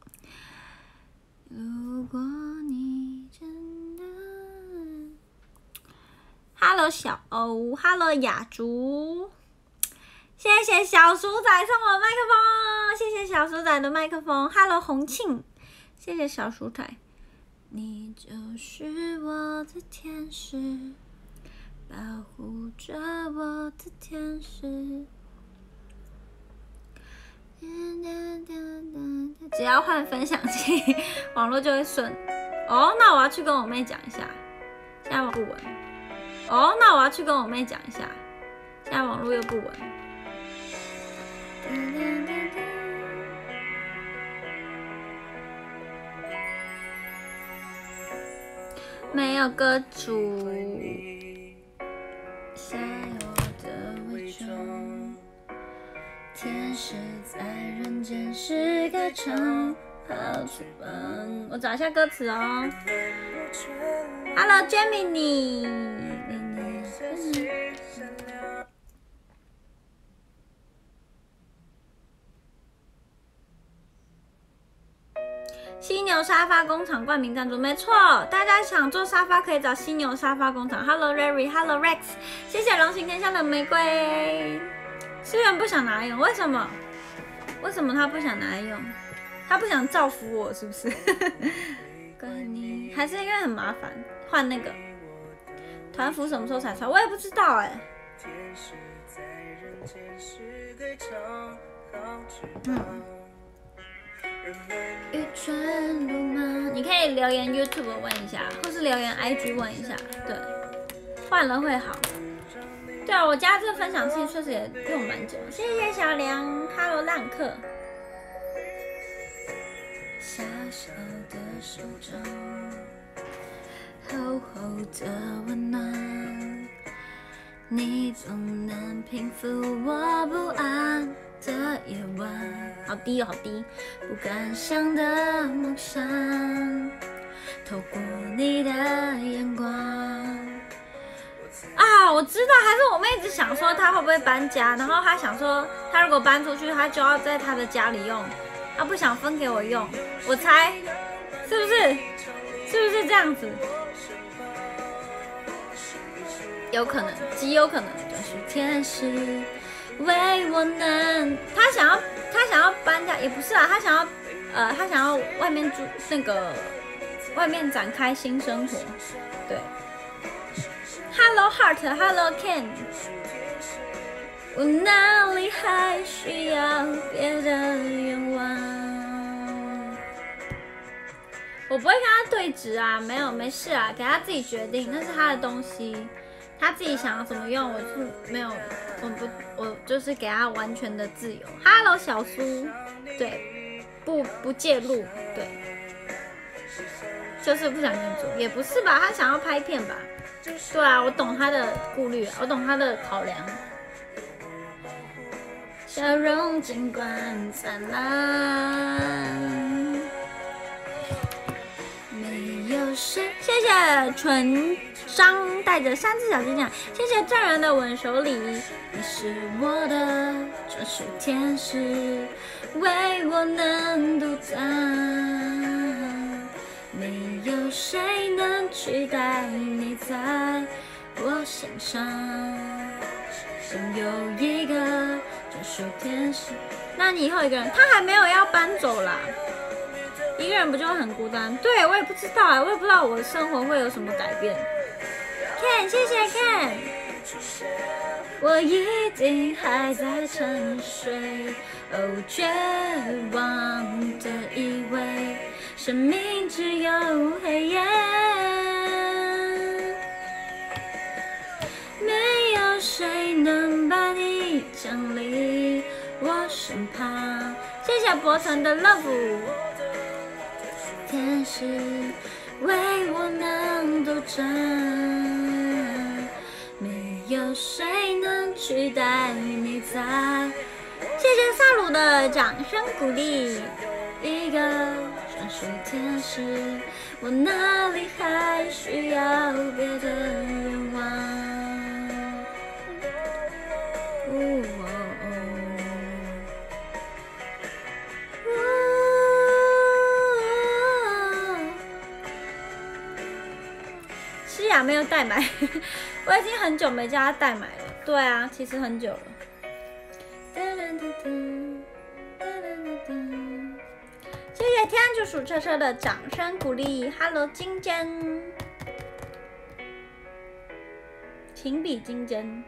S1: 如果你真的 ，Hello 小欧 ，Hello 雅竹，谢谢小鼠仔送我麦克风，谢谢小鼠仔的麦克风 ，Hello 洪庆，谢谢小鼠仔，你就是我的天使，保护着我的天使。只要换分享器，网络就会顺。哦，那我要去跟我妹讲一下，现在网不稳。哦，那我要去跟我妹讲一下，现在网络又不稳。 没有歌主。下我的伪装，天使在人间是个唱好翅膀。我找一下歌词哦。Hello Gemini。犀牛沙发工厂冠名赞助，没错，大家想做沙发可以找犀牛沙发工厂。Hello Larry，Hello Rex， 谢谢龙行天下的玫瑰。思源不想拿来用，为什么？为什么他不想拿来用？他不想造福我，是不是？还是因为很麻烦，换那个团服什么时候才出来？我也不知道哎。愚蠢鲁莽，你可以留言 YouTube 问一下，或是留言 IG 问一下，对，换了会好。对啊，我家这个分享器确实也用蛮久。谢谢小梁 ，Hello 浪客。小小的手掌，厚厚的温暖，你总能平复我不安的夜晚。好低哦，好低。不敢想的梦想，透过你的眼光。啊，我知道，还是我妹一直想说她会不会搬家，然后她想说她如果搬出去，她就要在她的家里用，她不想分给我用。我猜，是不是？是不是这样子？有可能，极有可能就是天使为我能。他想要搬家，也不是啊，他想要外面住那个外面展开新生活，对。Hello Heart，Hello Ken， 我哪里还需要别的愿望？我不会跟他对峙啊，没事啊，给他自己决定，那是他的东西，他自己想要怎么用，我是没有，我就是给他完全的自由。Hello 小苏，对，不介入，对，就是不想跟你做，也不是吧，他想要拍片吧？对啊，我懂他的顾虑，我懂他的考量。笑容尽管灿烂，没有谁。谢谢纯商带着3只小鸡酱，谢谢正人的吻手礼，你是我的专属天使，为我能独占。没有谁能取代你在我身上，拥有一个专属天使。那你以后一个人，他还没有要搬走啦，一个人不就很孤单？对，我也不知道哎，我也不知道我的生活会有什么改变。Ken， 谢谢 Ken， 我一定还在沉睡，哦，绝望的以为生命只有黑夜，没有谁能把你降临我身旁。谢谢博成的 love， 天使为我能独占，没有谁能取代你在。谢谢萨鲁的掌声鼓励，一个专属天使，我哪里还需要别的愿望？诗雅没有代买，我已经很久没叫她代买了。对啊，其实很久了。谢谢天竺鼠车车的掌声鼓励 ，Hello 金针，情比金针。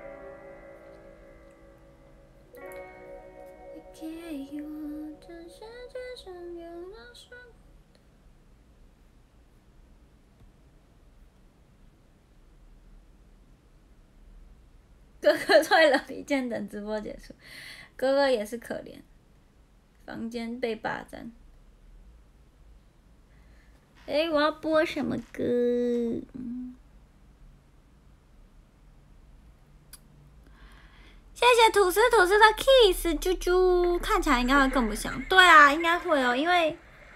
S1: 哥哥退了一件，等直播结束。哥哥也是可怜，房间被霸占。 我要播什么歌？谢谢吐司的 kiss， 啾啾，看起来应该会更不像。对啊，应该会哦，因为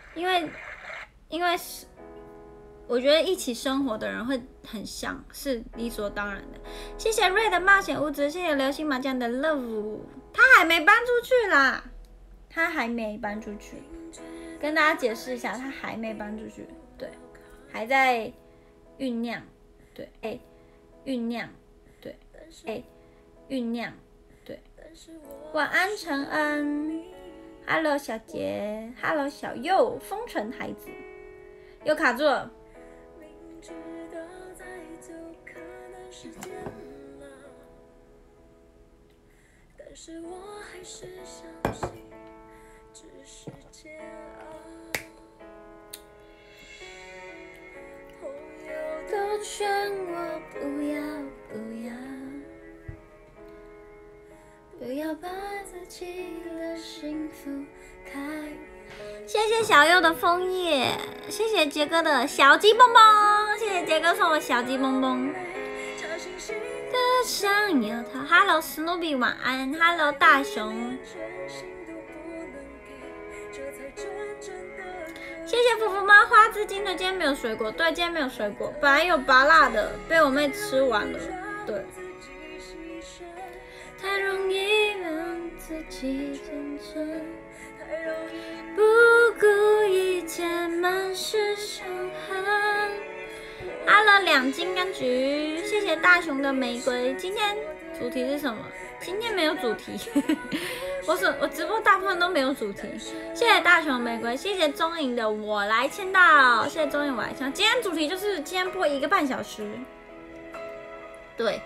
S1: 是，我觉得一起生活的人会很像，是理所当然的。谢谢瑞的冒险物质，谢谢流星麻将的 love， 他还没搬出去啦，他还没搬出去，跟大家解释一下，他还没搬出去，对，还在酝酿，对，酝酿，对，酝酿。晚安，陈恩。Hello， 小杰。Hello， 小右。风尘孩子，又卡住了。都劝我不要。不要把自己的幸福开。谢谢小右的枫叶，谢谢杰哥的小鸡蹦蹦，谢谢杰哥送我小鸡蹦蹦。想要他 ，Hello Snoopy 晚安 ，Hello 大熊。谢谢福福妈花枝精的，今天没有水果，对，今天没有水果，本来有芭乐的，被我妹吃完了，对。太容易让自己坚持，不顾一切满是伤痕。Hello 两金柑橘，谢谢大熊的玫瑰。今天主题是什么？今天没有主题，我直播大部分都没有主题。谢谢大熊玫瑰，谢谢钟颖的我来签到，谢谢钟颖我来签到。今天主题就是今天播1个半小时，对。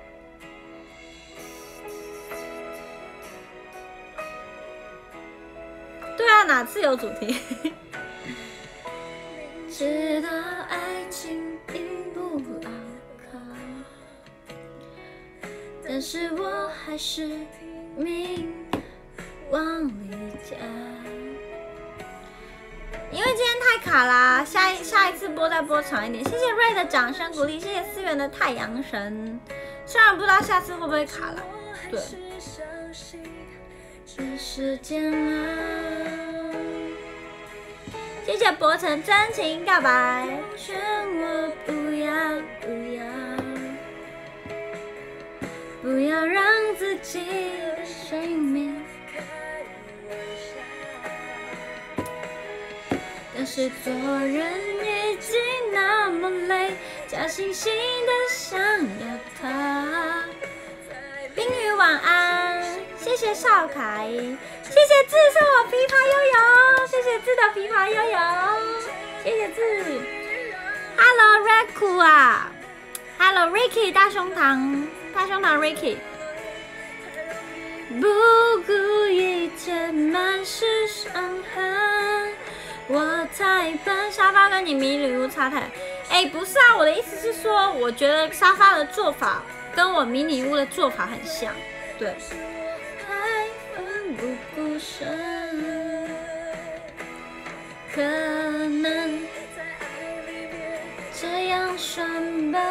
S1: 对啊，哪次有主题？知道爱情并不牢靠，但是我还是拼命往里加。因为今天太卡啦，下一次播再播长一点。谢谢瑞的掌声鼓励，谢谢思源的太阳神。虽然不知道下次会不会卡啦，对。是时间了，谢谢博成真情告白，劝我不要让自己的睡眠开玩笑，但是做人已经那么累，假惺惺的想要他。冰雨晚安，谢谢少凯，谢谢志送我琵琶悠悠，谢谢志的琵琶悠悠，谢谢志。Hello Riku 啊 ，Hello Ricky 大胸膛 Ricky。不顾一切满是伤痕，我太笨。沙发跟你迷你屋差太，不是啊，我的意思是说，我觉得沙发的做法跟我迷你屋的做法很像，对。还奋不顾身，可能这样算笨，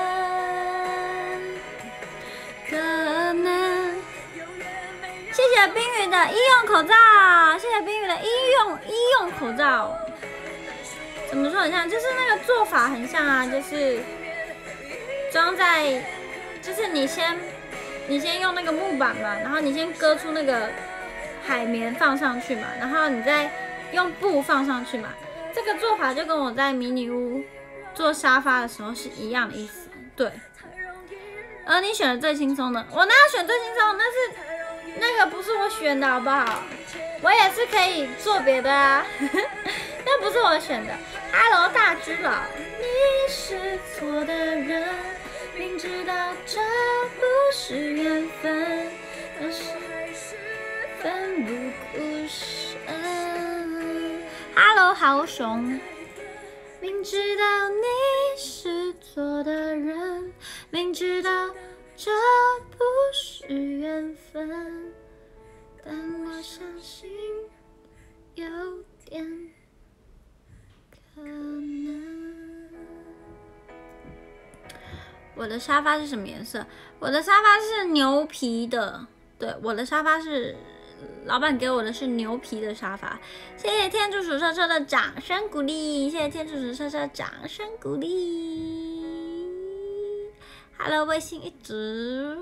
S1: 可能。谢谢冰雨的医用口罩，谢谢冰雨的医用口罩。怎么说很像？就是那个做法很像啊，就是装在。就是你先用那个木板嘛，然后你先割出那个海绵放上去嘛，然后你再用布放上去嘛。这个做法就跟我在迷你屋做沙发的时候是一样的意思，对。而你选的最轻松的，我哪有选最轻松？那个不是我选的好不好？我也是可以做别的啊，那不是我选的。Hello 大只佬，你是错的人。明知道这不是缘分，但是奋不顾身。Hello 豪雄，明知道你是错的人，明知道这不是缘分，但我相信有点可能。 我的沙发是什么颜色？我的沙发是牛皮的。对，我的沙发是老板给我的是牛皮的沙发。谢谢天竺鼠车车的掌声鼓励，谢谢天竺鼠车车掌声鼓励。Hello， 微信一直。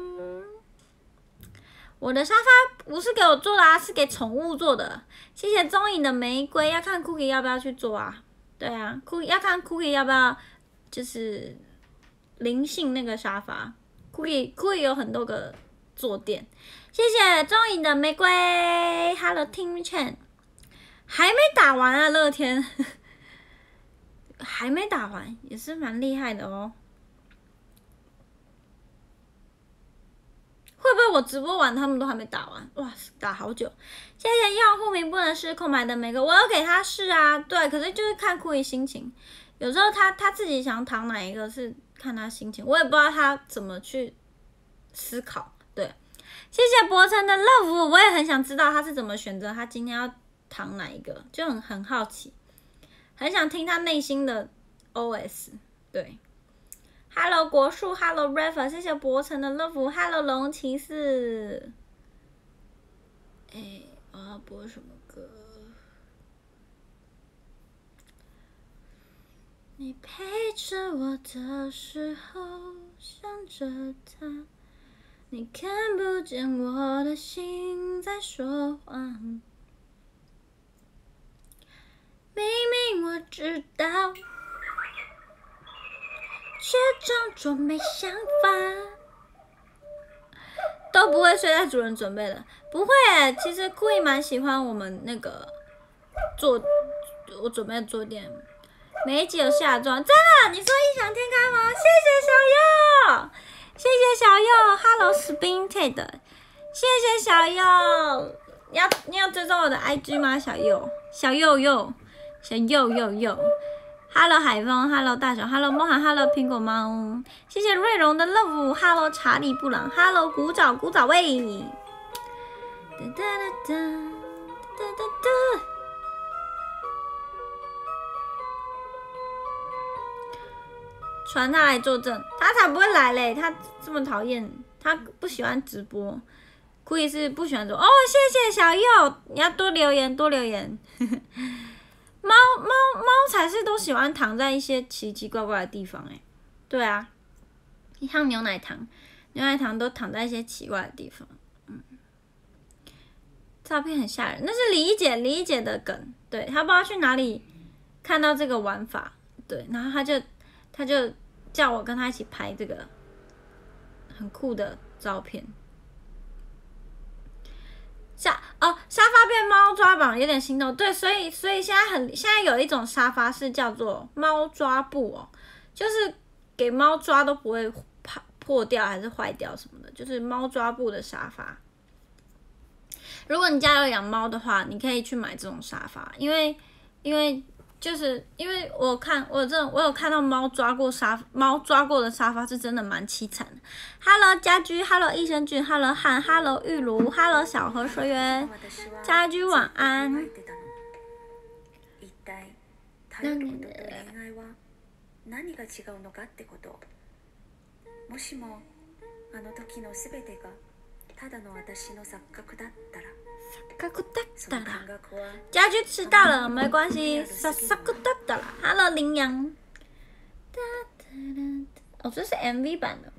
S1: 我的沙发不是给我做的啊，是给宠物做的。谢谢踪影的玫瑰，要看 Cookie 要不要去做啊？对啊 ，Cookie 要看 Cookie 要不要就是灵性那个沙发。Cookie 有很多个坐垫。谢谢踪影的玫瑰 ，Hello Tim Chen， 还没打完啊，乐天，还没打完，也是蛮厉害的哦。会不会我直播完他们都还没打完？哇，打好久！谢谢用户名不能是空白的玫瑰，我有给他试啊，对，可是就是看Cookie心情，有时候他自己想躺哪一个是看他心情，我也不知道他怎么去思考，对。谢谢博成的 love， 我也很想知道他是怎么选择他今天要躺哪一个，就很好奇，很想听他内心的 OS。对 ，Hello 国树 ，Hello Rafa， 谢谢博成的 love，Hello 龙骑士。我要播什么歌？你陪着我的时候，想着他。你看不见我的心在说谎，明明我知道，却装作没想法。都不会睡在主人准备的，不会耶。其实故意蛮喜欢我们那个我准备的坐垫，每一集有下装，真的？你说异想天开吗？谢谢小右。谢谢小右 ，Hello Spinted， 谢谢小右，你要追踪我的 IG 吗？小右，Hello 海风 ，Hello 大熊 ，Hello 梦涵 ，Hello 苹果猫，谢谢瑞荣的 love，Hello 查理布朗 ，Hello 古早味，传他来作证，他才不会来嘞！他这么讨厌，他不喜欢直播，估计是不喜欢直播。哦，谢谢小右，你要多留言。猫才是都喜欢躺在一些奇奇怪怪的地方哎。对啊，像牛奶糖都躺在一些奇怪的地方。照片很吓人，那是李一姐的梗，对，她不知道去哪里看到这个玩法，对，然后她就叫我跟他一起拍这个很酷的照片。沙发变猫抓板有点心动，对，所以现在有一种沙发是叫做猫抓布哦，就是给猫抓都不会破掉还是坏掉什么的，就是猫抓布的沙发。如果你家有养猫的话，你可以去买这种沙发，因为我有看到猫抓过的沙发是真的蛮凄惨的。Hello 家居 ，Hello 益生菌 ，Hello 汉 ，Hello 玉茹 ，Hello 小河水源，家居晚安。
S3: 何が違うのかってこと。もしもあの時のすべてがただの私の錯覚だったら。
S1: 家居迟到了，没关系。Hello 羚羊，哦，这是 MV 版的。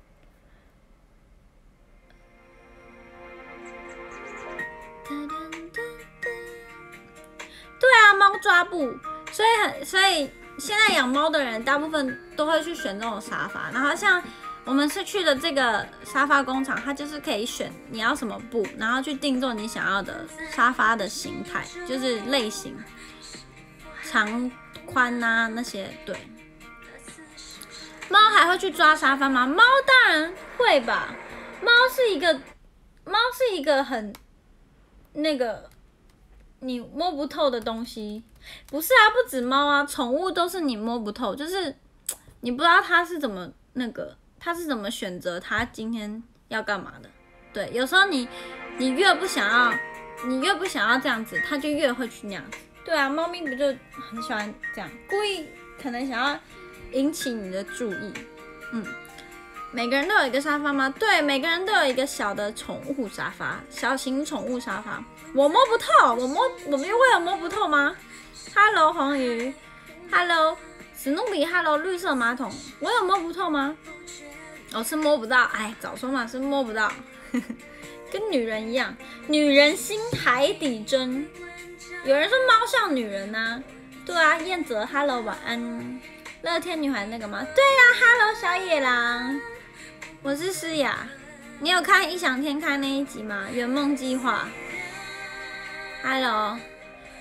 S1: 对啊，猫抓布，所以现在养猫的人大部分都会去选这种沙发，然后像。我们是去的这个沙发工厂，它就是可以选你要什么布，然后去定做你想要的沙发的形态，就是类型、长宽啊那些。对，猫还会去抓沙发吗？猫当然会吧。猫是一个很那个你摸不透的东西。不是啊，不止猫啊，宠物都是你摸不透，就是你不知道它是怎么那个。他是怎么选择他今天要干嘛的？对，有时候你越不想要这样子，他就越会去那样子。对啊，猫咪不就很喜欢这样，故意可能想要引起你的注意。 每个人都有一个沙发吗？对，每个人都有一个小的宠物沙发，小型宠物沙发。我摸不透，我们会有摸不透吗 ？Hello 黄鱼 ，Hello 史努比 ，Hello 绿色马桶，我有摸不透吗？我是摸不到，哎，早说嘛，是摸不到，跟女人一样，女人心海底针。有人说猫像女人啊，对啊，燕泽 ，Hello 晚安。乐天女孩那个吗？对啊 ，Hello 小野狼。我是诗雅，你有看异想天开那一集吗？圆梦计划。Hello，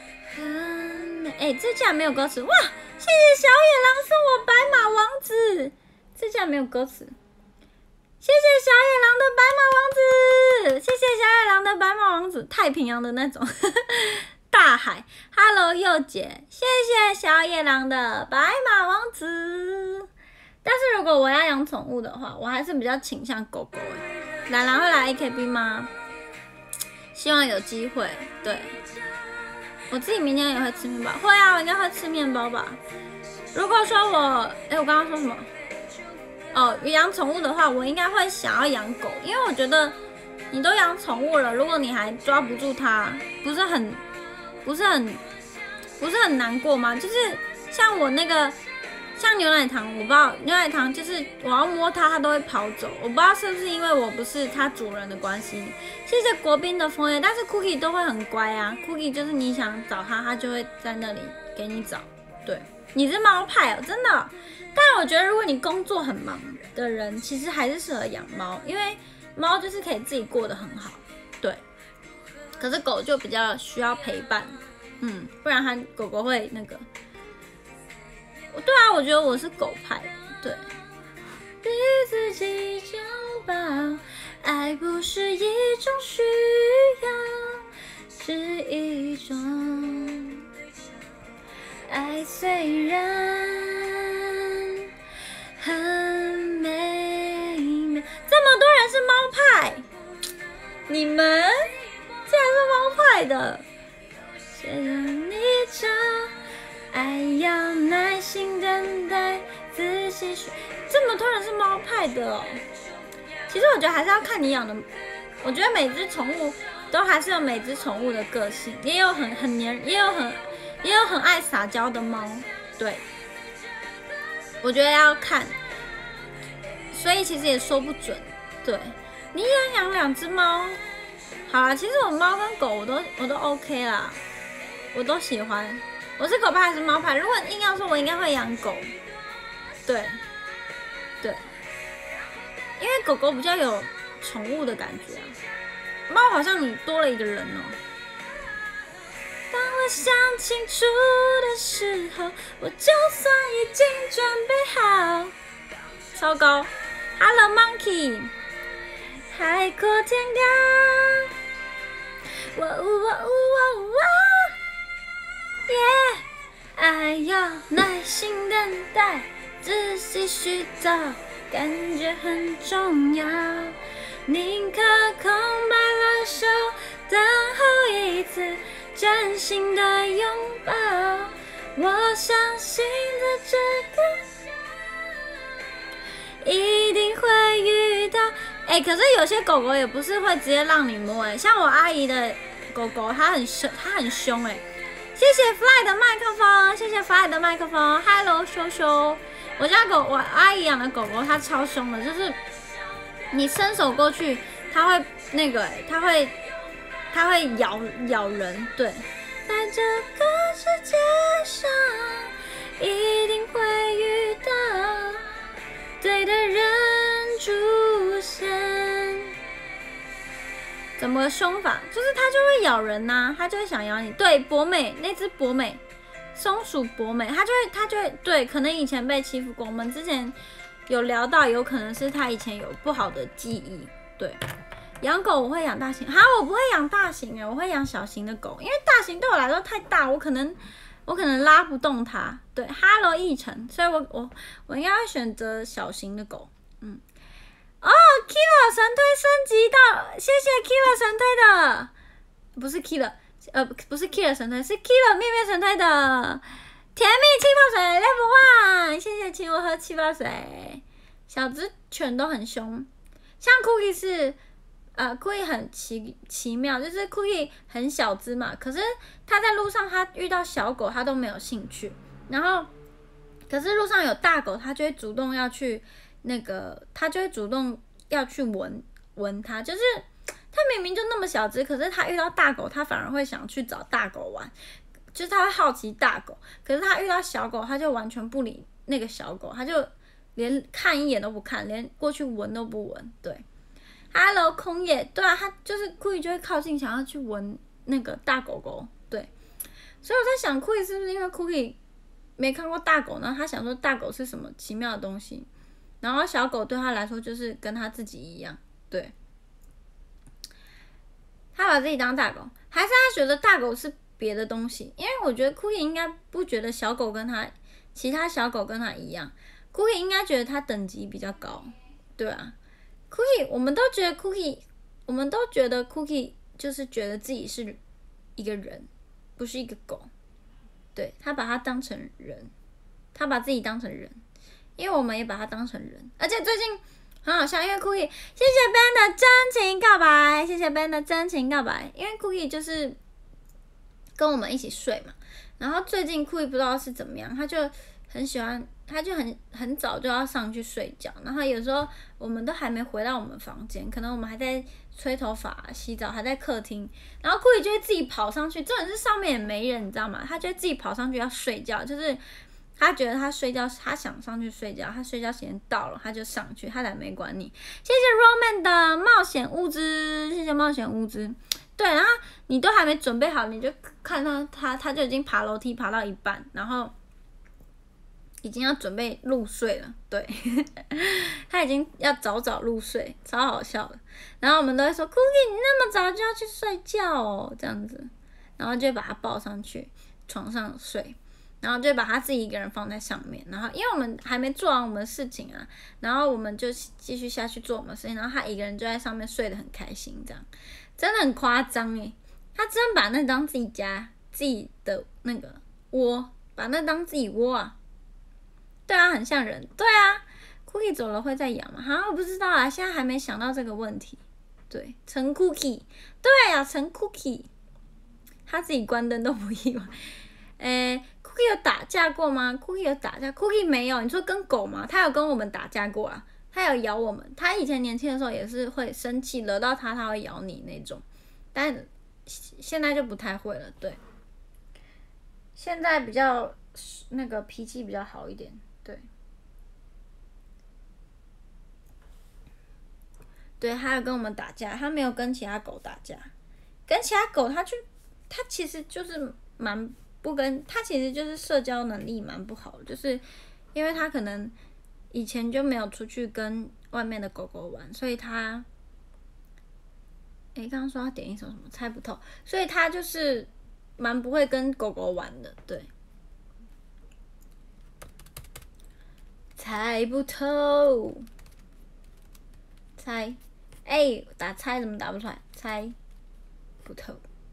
S1: 这竟然没有歌词哇！谢谢小野狼送我白马王子，这竟然没有歌词。谢谢小野狼的白马王子，谢谢小野狼的白马王子，太平洋的那种大海。Hello 佑姐，谢谢小野狼的白马王子。但是如果我要养宠物的话，我还是比较倾向狗狗欸。兰兰会来 AKB 吗？希望有机会。对，我自己明天也会吃面包。会啊，我应该会吃面包吧。如果说我刚刚说什么？养宠物的话，我应该会想要养狗，因为我觉得你都养宠物了，如果你还抓不住它，不是很难过吗？就是像我那个。像牛奶糖，我不知道牛奶糖就是我要摸它，它都会跑走。我不知道是不是因为我不是它主人的关系。谢谢国宾的枫叶，但是 Cookie 都会很乖啊。Cookie 就是你想找它，它就会在那里给你找。对，你是猫派哦，真的。但我觉得如果你工作很忙的人，其实还是适合养猫，因为猫就是可以自己过得很好。对，可是狗就比较需要陪伴，不然它狗狗会那个。对啊，我觉得我是狗派，对。逼自己拥抱，爱不是一种需要，是一种爱，虽然很美妙。这么多人是猫派，你们竟然是猫派的，谁让你找？爱要耐心等待，仔细选。这么多人是猫派的哦。其实我觉得还是要看你养的。我觉得每只宠物都还是有每只宠物的个性，也有很黏，也有很爱撒娇的猫。对，我觉得要看，所以其实也说不准。对，你养2只猫，好啦，其实我猫跟狗我都 OK 啦，我都喜欢。我是狗派还是猫派？如果硬要说，我应该会养狗。对，因为狗狗比较有宠物的感觉啊，猫好像你多了一个人哦。当我想清楚的时候，我就算已经准备好。超高 ，Hello Monkey， 海阔天高，哇呜哇呜哇呜哇。爱要耐心等待，仔细寻找，感觉很重要。宁可空白了手，等候一次真心的拥抱。我相信在这个一定会遇到。可是有些狗狗也不是会直接让你摸像我阿姨的狗狗，它很凶谢谢 Fly 的麦克风，谢谢 Fly 的麦克风。Hello 羞羞，我阿姨养的狗狗，它超凶的，就是你伸手过去，它会那个，它会咬人。对，在这个世界上，一定会遇到对的人出现。怎么个凶法？就是它就会咬人呐，它就会想咬你。对，博美那只博美，松鼠博美，它就会对，可能以前被欺负过。我们之前有聊到，有可能是它以前有不好的记忆。对，养狗我会养大型，我不会养大型我会养小型的狗，因为大型对我来说太大，我可能拉不动它。对 ，Hello 奕晨，所以我应该会选择小型的狗。Killer 神推升级到，谢谢 Killer 神推的，不是 Killer， 不是 Killer 神推，是 Killer 面面神推的甜蜜气泡水 Level 1，谢谢请我喝气泡水。 小只犬都很凶，像 Cookie 是Cookie 很奇妙，就是 Cookie 很小只嘛，可是他在路上他遇到小狗他都没有兴趣，然后可是路上有大狗，他就会主动要去他就会主动要去闻它，就是他明明就那么小只，可是他遇到大狗，他反而会想去找大狗玩，就是他会好奇大狗，可是他遇到小狗，他就完全不理那个小狗，他就连看一眼都不看，连过去闻都不闻。对 ，Hello 空野，对啊，他就是故意就会靠近，想要去闻那个大狗狗。对，所以我在想，Cookie 是不是因为 Cookie 没看过大狗呢？他想说大狗是什么奇妙的东西，然后小狗对他来说就是跟他自己一样。对，他把自己当大狗，还是他觉得大狗是别的东西？因为我觉得 Cookie 应该不觉得小狗跟他其他小狗跟他一样。Cookie 应该觉得他等级比较高，对啊。Cookie 我们都觉得 Cookie 就是觉得自己是一个人，不是一个狗。对，他把他当成人，他把自己当成人，因为我们也把他当成人。而且最近很好笑，因为 Cookie 谢谢 Ben 的真情告白，谢谢 Ben 的真情告白。因为 Cookie 就是跟我们一起睡嘛，然后最近 Cookie 不知道是怎么样，他就很喜欢，他就很早就要上去睡觉，然后有时候我们都还没回到我们房间，可能我们还在吹头发、洗澡，还在客厅，然后 Cookie 就会自己跑上去，重点是上面也没人，你知道吗？他就会自己跑上去要睡觉，就是他觉得他睡觉，他想上去睡觉，他睡觉时间到了，他就上去，他才没管你。谢谢 Roman 的冒险物资，谢谢冒险物资。对，然后你都还没准备好，你就看到他就已经爬楼梯爬到一半，然后已经要准备入睡了。对，他已经要早入睡，超好笑的。然后我们都会说 Cookie 你那么早就要去睡觉哦，这样子，然后就把他抱上去床上睡。然后就把他自己一个人放在上面，然后因为我们还没做完我们的事情啊，然后我们就继续下去做我们的事情，然后他一个人就在上面睡得很开心，这样真的很夸张耶，他真的把那当自己家自己的那个窝，把那当自己窝啊，对啊，很像人，对啊 ，Cookie 走了会再养吗？我不知道啊，现在还没想到这个问题。对，陈 Cookie， 对啊，陈 Cookie， 他自己关灯都不意外。Cookie 有打架过吗 ？Cookie 有打架 ，Cookie 没有。你说跟狗吗？他有跟我们打架过啊，他有咬我们。他以前年轻的时候也是会生气，惹到他会咬你那种，但现在就不太会了。对，现在比较那个脾气比较好一点。对，对，他有跟我们打架，他没有跟其他狗打架。跟其他狗，他其实就是蛮。他其实就是社交能力蛮不好的，就是因为他可能以前就没有出去跟外面的狗狗玩，所以他，刚刚说他点一首什么猜不透，所以他就是蛮不会跟狗狗玩的，对。猜不透，猜，打猜怎么打不出来？猜不透。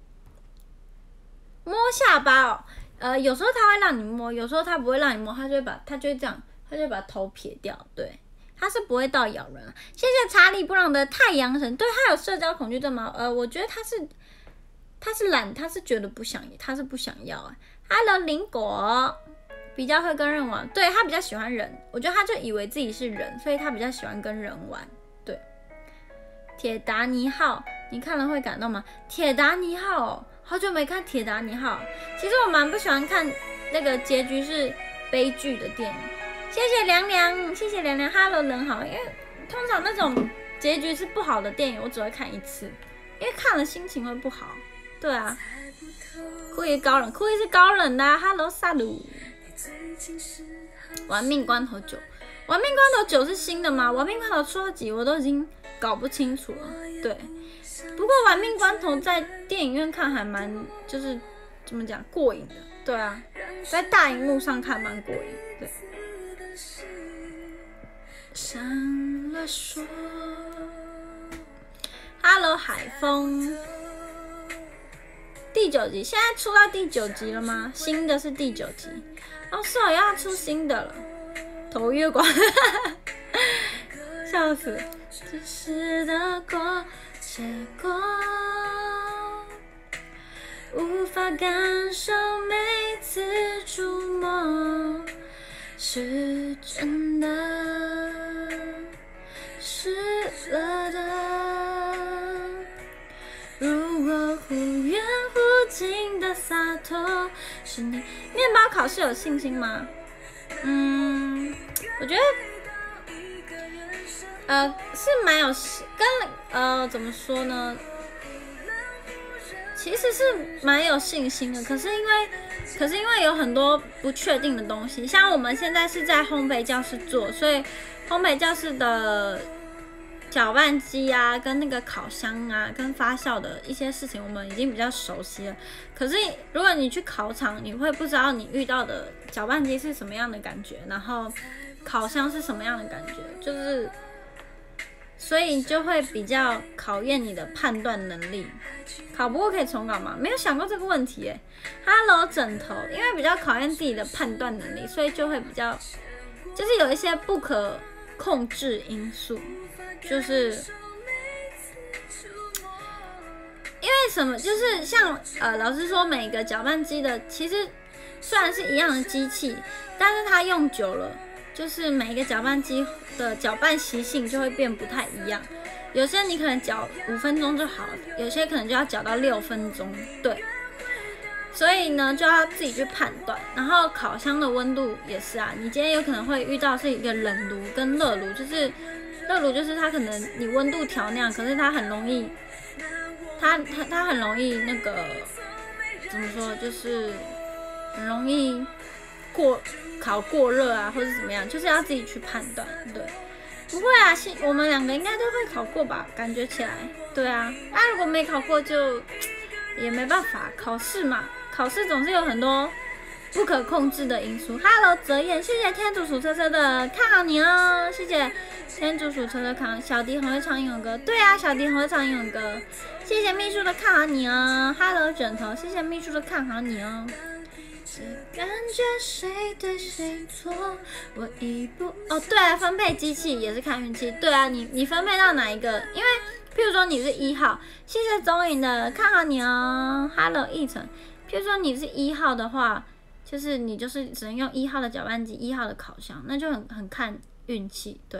S1: 摸下巴哦，有时候他会让你摸，有时候他不会让你摸，他就会这样，他就会把头撇掉，对，他是不会到咬人。谢谢查理布朗的太阳神，对，他有社交恐惧症吗？我觉得他是懒，他是觉得不想要。Hello 林果比较会跟人玩，对，他比较喜欢人，我觉得他就以为自己是人，所以他比较喜欢跟人玩。对，铁达尼号，你看了会感动吗？铁达尼号哦。好久没看《铁达尼号》，其实我蛮不喜欢看那个结局是悲剧的电影。谢谢凉凉，谢谢凉凉 ，Hello 人好，因为通常那种结局是不好的电影，我只会看一次，因为看了心情会不好。对啊，Cookie高冷，Cookie是高冷的、啊、，Hello 萨鲁。玩命关头9，玩命关头9是新的吗？玩命关头出了几我都已经搞不清楚了。对。不过玩命关头在电影院看还蛮就是怎么讲过瘾的，对啊，在大荧幕上看蛮过瘾，对。上了说 ，Hello 海风，第9集，现在出到第9集了吗？新的是第9集，哦是哦，要出新的了，头月光， 笑死！只是得过且过，无法感受每次触摸是真的，是了的。如果忽远忽近的洒脱是你。面包考试有信心吗？我觉得是蛮有跟怎么说呢？其实是蛮有信心的，可是因为有很多不确定的东西，像我们现在是在烘焙教室做，所以烘焙教室的搅拌机啊，跟那个烤箱啊，跟发酵的一些事情，我们已经比较熟悉了。可是如果你去烤场，你会不知道你遇到的搅拌机是什么样的感觉，然后烤箱是什么样的感觉，就是所以就会比较考验你的判断能力。考不过可以重考吗？没有想过这个问题耶。Hello 枕头，因为比较考验自己的判断能力，所以就会比较就是有一些不可控制因素。就是因为什么？就是像老师说，每个搅拌机的其实虽然是一样的机器，但是它用久了，就是每一个搅拌机的搅拌习性就会变不太一样。有些你可能搅5分钟就好了，有些可能就要搅到6分钟，对。所以呢，就要自己去判断。然后烤箱的温度也是啊，你今天有可能会遇到是一个冷炉跟热炉，就是热炉就是它可能你温度调那样，可是它很容易，它很容易那个怎么说，就是很容易烤过热啊，或者怎么样，就是要自己去判断。对，不会啊，我们2个应该都会考过吧？感觉起来，对啊。那如果没考过就也没办法，考试嘛，考试总是有很多不可控制的因素。Hello 泽燕，谢谢天竺鼠车车的看好你哦，谢谢天竺鼠车车看。小迪很会唱英文歌，对啊，小迪很会唱英文歌。谢谢秘书的看好你哦 ，Hello 枕头，谢谢秘书的看好你哦。这感觉谁对谁错，我一步哦，对啊，分配机器也是看运气，对啊，你分配到哪一个？因为譬如说你是1号，谢谢钟颖的看好你哦 ，Hello 奕晨。譬如说你是1号的话，就是你就是只能用1号的搅拌机、1号的烤箱，那就很看运气，对。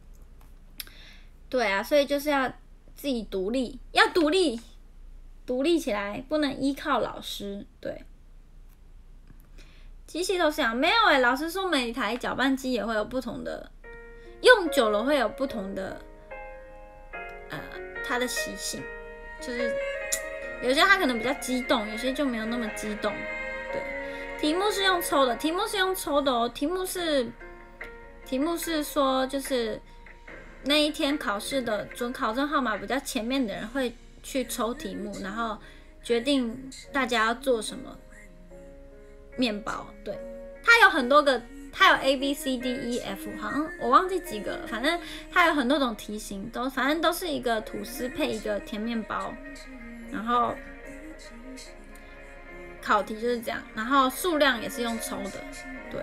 S1: 对啊，所以就是要自己独立，要独立起来，不能依靠老师，对。机器都是这样，没有老师说每台搅拌机也会有不同的，用久了会有不同的，它的习性，就是有些它可能比较激动，有些就没有那么激动，对。题目是用抽的，题目是用抽的哦，题目是说就是那一天考试的准考证号码比较前面的人会去抽题目，然后决定大家要做什么面包，对，它有很多个，它有 ABCDEF， 好像我忘记几个了，反正它有很多种题型，反正都是一个吐司配一个甜面包，然后考题就是这样，然后数量也是用抽的，对。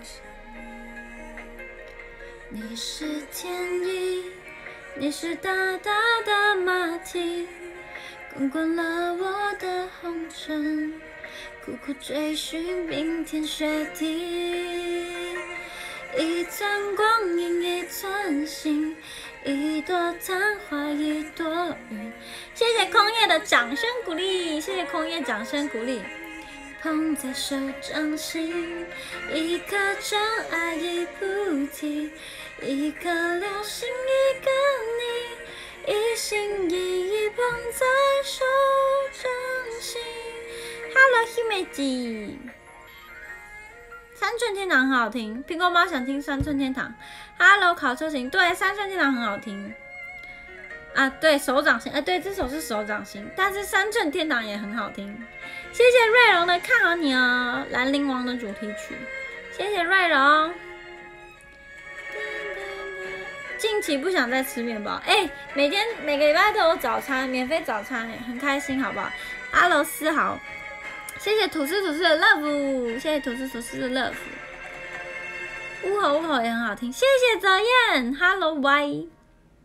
S1: 你是天意，你是大大的马蹄，滚滚了我的红尘。苦苦追寻冰天雪地，一寸光阴一寸心，一朵昙花一朵云。谢谢空叶的掌声鼓励，谢谢空叶掌声鼓励。捧在手掌心，一颗真爱一菩提，一颗流星一个你，一心一意捧在手掌心。Hello 姫路，三寸天堂很好听，苹果猫想听三寸天堂。Hello 考车型，对，三寸天堂很好听啊，对，手掌心，对，这首是手掌心，但是三寸天堂也很好听。谢谢瑞荣的看好你哦，兰陵王的主题曲，谢谢瑞荣。近期不想再吃面包，每个礼拜都有早餐，免费早餐，很开心，好不好 ？Hello 思豪。谢谢吐司的 love， 谢谢吐司的 love， 呜吼也很好听，谢谢泽燕 ，Hello Y，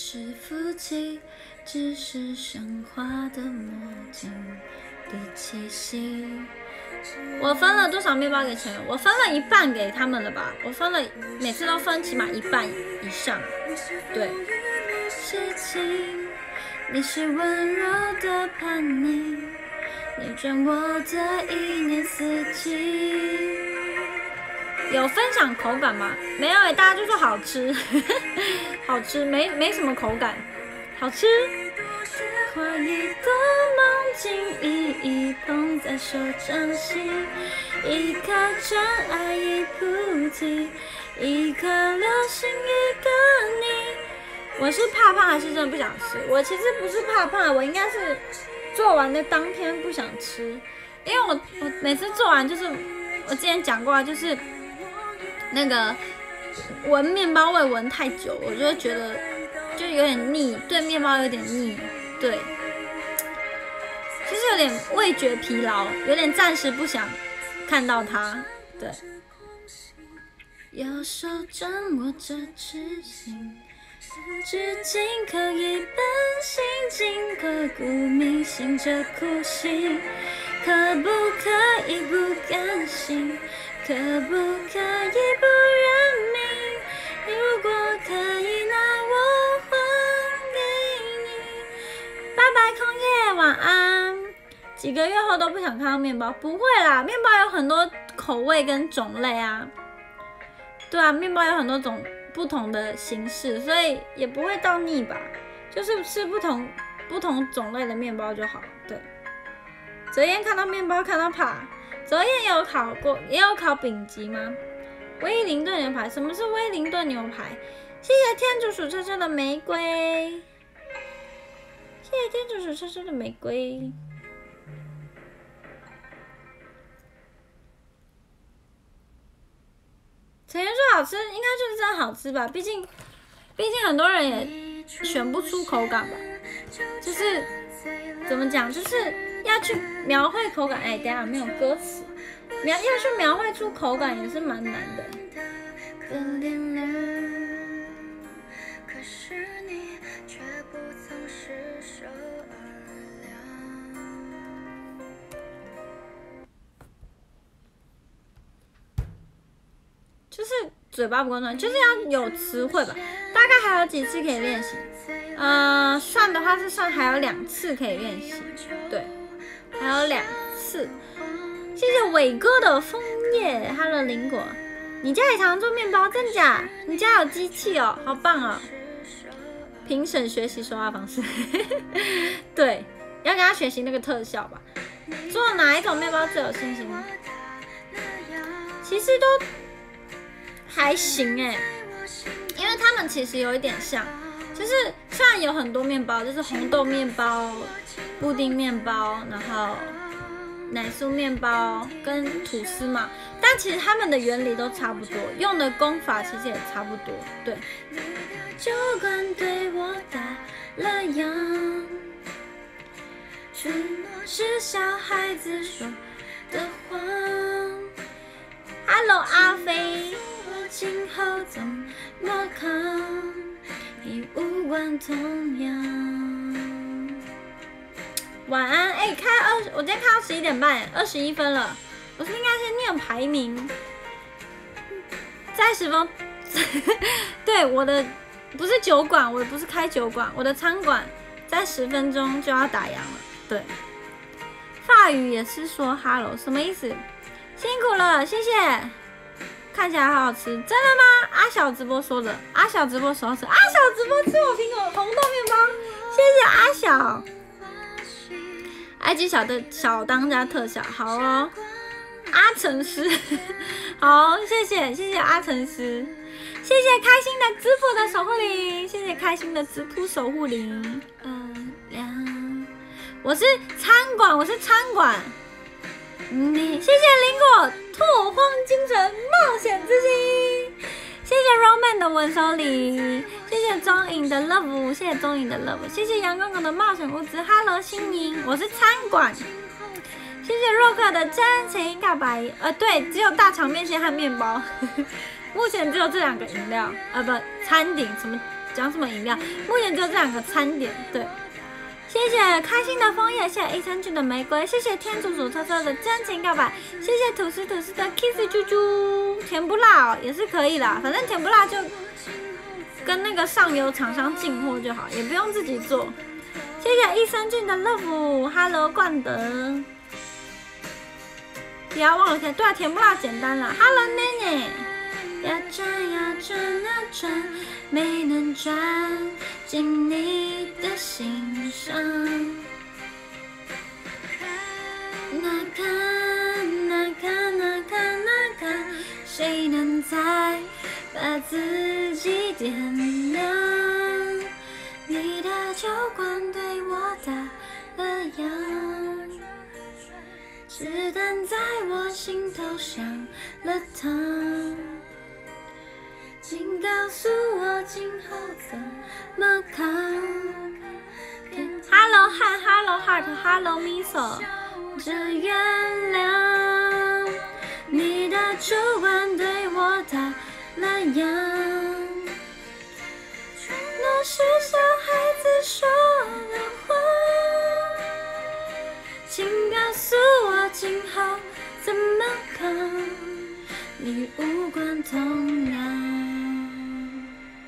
S1: 是夫妻，只是神话的魔镜的气息。我分了多少面包给成员？我分了一半给他们了吧？我分了，每次都分起码一半以上。对。事情，你是温柔的叛逆，逆转我的一年四季。有分享口感吗？没有大家就说好吃，好吃，没什么口感，好吃。画一朵梦境，一一捧在手掌心，一颗尘埃已不提，一颗流星一个你。我是怕胖还是真的不想吃？我其实不是怕胖，我应该是做完的当天不想吃，因为我每次做完就是我之前讲过，就是那个闻面包味闻太久，我就会觉得就有点腻，对面包有点腻，对，就是有点味觉疲劳，有点暂时不想看到它，对。右手掌握着痴心，至今可以奔行经刻骨铭心这苦心，可不可以不甘心？可不可以不认命？如果可以，那我还给你。拜拜，空叶，晚安。几个月后都不想看到面包？不会啦，面包有很多口味跟种类啊。对啊，面包有很多种不同的形式，所以也不会到腻吧。就是吃不同种类的面包就好。对。昨天看到面包，看到怕。昨天也有考过，也有考丙级吗？威灵顿牛排，什么是威灵顿牛排？谢谢天竺鼠车车的玫瑰，谢谢天竺鼠车车的玫瑰。陈员说好吃，应该就是真的好吃吧？毕竟很多人也选不出口感吧。就是怎么讲，就是要去描绘口感。哎，等一下没有歌词，要去描绘出口感也是蛮难的。就是嘴巴不够暖，就是要有词汇吧。大概还有几次可以练习？算的话是算还有2次可以练习，对，还有2次。谢谢伟哥的枫叶 ，Hello 林果，你家里常做面包，真假？你家有机器哦，好棒哦！评审学习说话方式，对，要跟他学习那个特效吧。做哪一种面包最有信心？其实都还行哎，因为他们其实有一点像，就是虽然有很多面包，就是红豆面包、布丁面包，然后奶酥面包跟吐司嘛，但其实他们的原理都差不多，用的功法其实也差不多。对，酒馆对我打了烊，许诺是小孩子说的谎。Hello 阿飞，我今后怎么扛？已无关痛痒。晚安，哎，我今天看到11点半，21分了。我是不是应该先念排名？在10分，对，我的不是酒馆，我不是开酒馆，我的餐馆在10分钟就要打烊了。对，法语也是说 hello， 什么意思？辛苦了，谢谢。看起来好好吃，真的吗？阿小直播说的，阿小直播说吃，阿小直播吃我苹果红豆面包，谢谢阿小。IG 小当家特效，好哦。阿成师，好，谢谢阿成师，谢谢开心的滋补的守护灵，谢谢开心的滋补守护灵。我是餐馆。谢谢林果拓荒精神冒险之心，谢谢 Roman 的文手礼，谢谢钟颖的 love， 谢谢钟颖的 love， 谢谢杨公公的冒险物资 ，Hello 心莹，我是餐馆，谢谢洛克的真情告白，对，只有大肠面线和面包，目前只有这2个饮料，不，餐点什么讲什么饮料，目前就这2个餐点。对，谢谢开心的枫叶，谢谢益生菌的玫瑰，谢谢天竺鼠车车的真情告白，谢谢吐司的 kiss 猪猪，甜不辣也是可以啦，反正甜不辣就跟那个上游厂商进货就好，也不用自己做。谢谢益生菌的 love，hello 冠德。不要忘了填，对啊，甜不辣简单啦。Hello 奶奶，呀转呀转呀转，没能转进你的心上。那看那看那看那看，谁能再把自己点亮？你的酒馆对我打了烊。子弹在我心头响了膛，请告诉我今后怎么扛。Hello 汉 ，Hello Heart，Hello Miso， 只原谅你的主管对我打了烊。那是小孩子说的话。请告诉我今后怎么扛，你无关痛痒。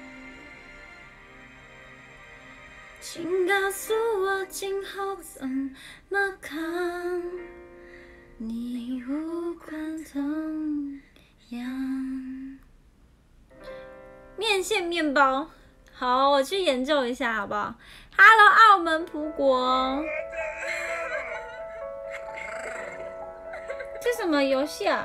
S1: 请告诉我今后怎么扛，你无关痛痒。面线面包，好，我去研究一下好不好 ？Hello， 澳门葡国。这什么游戏啊？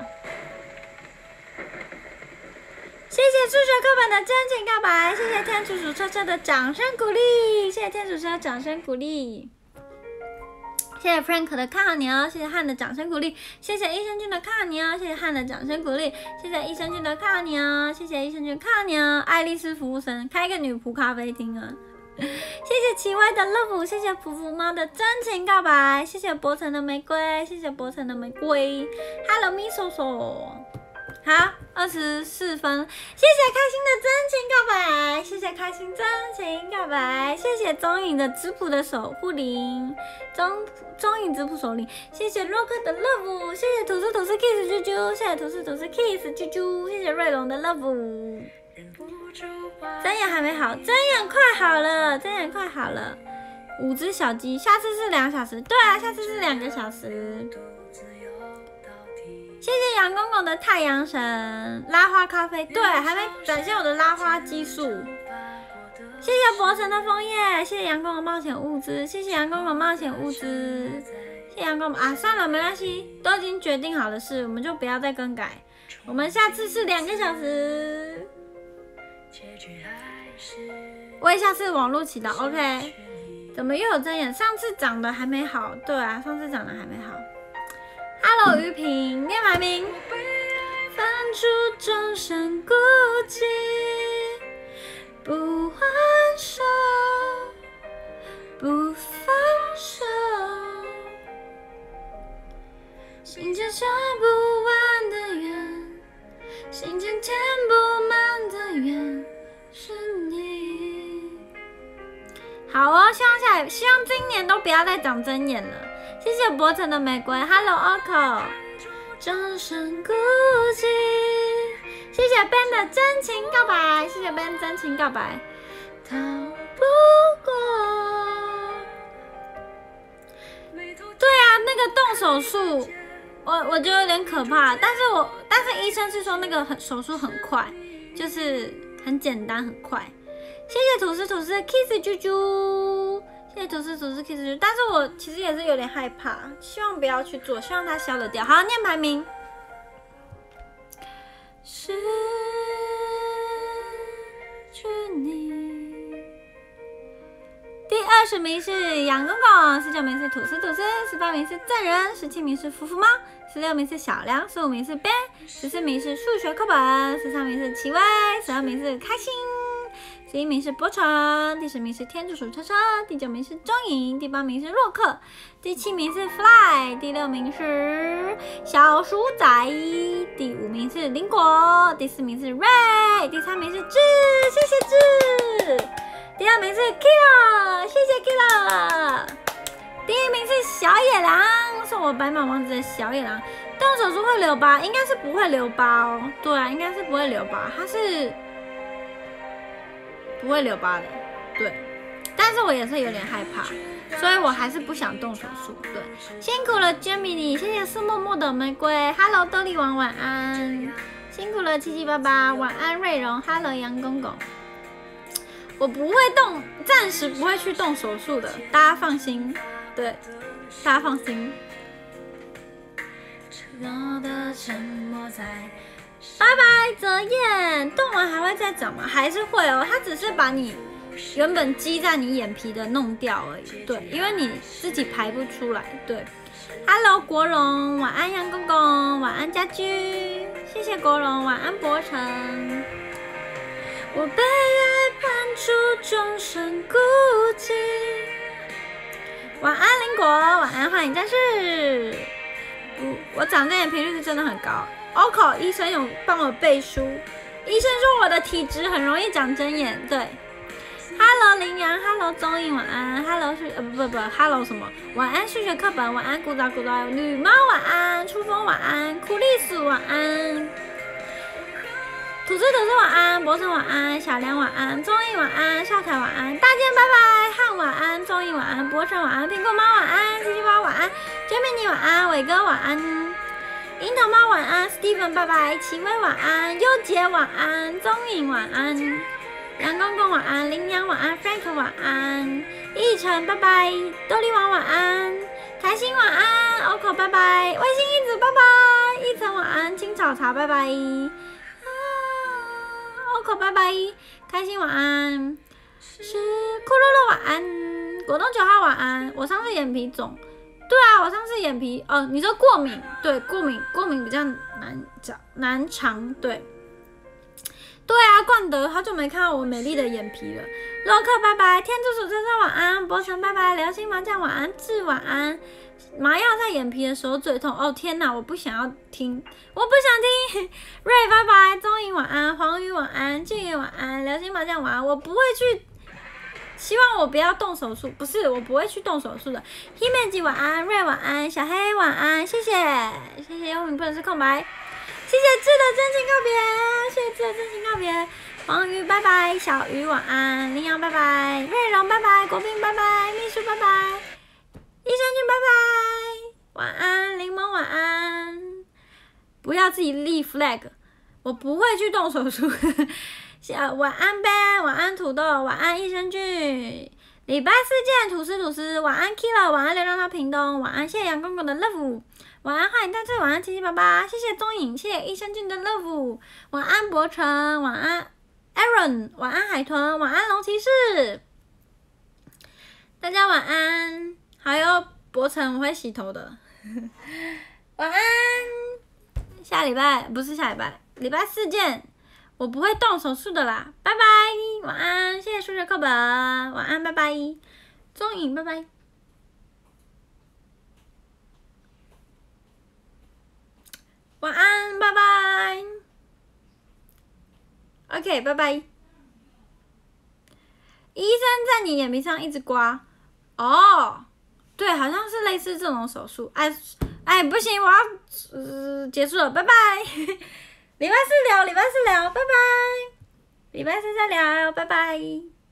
S1: 谢谢数学课本的真情告白，谢谢天竺鼠车车的掌声鼓励，谢谢天竺鼠的掌声鼓励，谢谢 Frank 的看好你哦，谢谢汉的掌声鼓励，谢谢益生菌的看好你哦，谢谢汉的掌声鼓励，谢谢益生菌的看好你哦，谢谢益生菌看好你哦，爱丽丝服务生开一个女仆咖啡厅啊。谢谢奇威的 love， 谢谢噗噗猫的真情告白，谢谢博成的玫瑰，谢谢博成的玫瑰 ，Hello 咪手手，好，24分，谢谢开心的真情告白，谢谢开心真情告白，谢谢中影的质朴的守护灵，中影质朴守灵，谢谢 rock 的 love， 谢谢吐司 kiss 啾啾，谢谢吐司 kiss 啾啾，谢谢瑞龙的 love。睁眼还没好，睁眼快好了，睁眼快好了。5只小鸡，下次是2小时。对啊，下次是2个小时。谢谢杨公公的太阳神拉花咖啡，对，还没展现我的拉花技术。谢谢博成的枫叶，谢谢杨公公冒险物资，谢谢杨公公冒险物资，谢谢杨公公啊，算了，没关系，都已经决定好的事，我们就不要再更改。我们下次是2个小时。为下次网络祈祷 ，OK？ 怎么又有睁眼？上次长得还没好，对啊，上次长得还没好。Hello， 于平，念排名。放逐众生孤寂，不还手，不放手，心间插不完的缘，心间填不满的缘。是你。好哦，希望今年都不要再长针眼了。谢谢博成的玫瑰 ，Hello Oko， 众生孤寂。谢谢 Ben 的真情告白，谢谢 Ben 真情告白。逃不过。对啊，那个动手术，我觉得有点可怕，但是医生是说那个手术很快，就是很简单很快。谢谢吐司 kiss 啾啾，谢谢吐司 kiss 啾啾，但是我其实也是有点害怕，希望不要去做，希望它消得掉。好，念排名。失去你。第20名是杨公公，19名是吐司，18名是赠人，17名是福福猫，16名是小梁，15名是 Ben，14名是数学课本，13名是奇威，12名是开心第1名是博成，第10名是天竺鼠车车，第9名是钟颖，第8名是洛克，第7名是 Fly， 第6名是小鼠仔，第5名是林果，第4名是 Ray， 第3名是智，谢谢智，第2名是 Killer， 谢谢 Killer， 第1名是小野狼，送我白马王子的小野狼。动手术会留疤，应该是不会留疤哦。对啊，应该是不会留疤，它是不会留疤的。对，但是我也是有点害怕，所以我还是不想动手术。对，辛苦了 Jamie， 谢谢苏默默的玫瑰 ，Hello 豆粒王晚安，辛苦了7788，晚安瑞荣 ，Hello 杨公公。我不会动，暂时不会去动手术的，大家放心。对，大家放心。拜拜，泽燕。动完还会再长吗？还是会哦，它只是把你原本积在你眼皮的弄掉而已。对，因为你自己排不出来。对 ，Hello 国荣，晚安杨公公，晚安家居，谢谢国荣，晚安博成。我被爱判处终身孤寂。晚安林果，晚安幻影战士。我长这眼频率是真的很高。OCO 医生有帮我背书，医生说我的体质很容易长针眼。对 ，Hello 羚羊 ，Hello 钟颖，晚安 ，Hello 不 ，Hello 什么？晚安数学课本，晚安古早，女猫晚安，初风晚安，苦力鼠晚安，吐司晚安，博成晚安，小梁晚安，钟颖晚安，少凯晚安，大健拜拜，汉晚安，钟颖晚安，博成晚安，苹果猫晚安，7788晚安。Jamie 晚安，伟哥晚安，樱桃猫晚安 ，Steven 拜拜，齐薇晚安，优杰晚安，钟颖晚安，杨公公晚安，羚羊晚安 ，Frank 晚安，奕晨拜拜，豆粒王晚安，开心晚安 ，OCO 拜拜，卫星一子拜拜，奕晨晚安，青草茶拜拜，OCO 拜拜，开心晚安，是库洛洛晚安，果冻9号晚安，我上次眼皮肿。对啊，我上次眼皮你说过敏，对，过敏比较难长，对啊，冠德好久没看到我美丽的眼皮了。洛克拜拜，天竺鼠车车晚安，博成拜拜，流星麻将晚安，志晚安。麻药在眼皮的时候最痛哦，天哪，我不想听。瑞拜拜，钟颖晚安，黄宇晚安，俊宇晚安，流星麻将晚安。我不会去。希望我不要动手术，不是，我不会去动手术的。Himeji 晚安，瑞晚安，小黑晚安，谢谢，幽冥不能是空白，谢谢志的真情告别，谢谢志的真情告别。黄鱼拜拜，小鱼晚安，羚羊拜拜，瑞荣拜拜，国宾拜拜，秘书拜拜，医生君拜拜，晚安，柠檬晚安。不要自己立 flag， 我不会去动手术。晚安 Ben， 晚安土豆，晚安益生菌。礼拜4见，吐司，晚安 Killer， 晚安流浪到屏东，晚安谢谢杨公公的 love， 晚安幻影大队，晚安7788，谢谢钟颖，谢谢益生菌的 love， 晚安博成，晚安 Aaron， 晚安海豚，晚安龙骑士，大家晚安，还有博成，我会洗头的，晚安，礼拜4见。我不会动手术的啦，拜拜，晚安，谢谢数学课本，晚安，拜拜，钟颖，拜拜，晚安，拜拜 ，OK， 拜拜。医生在你眼皮上一直刮，对，好像是类似这种手术，哎，不行，我要结束了，拜拜。礼拜四聊，拜拜。礼拜四再聊，拜拜。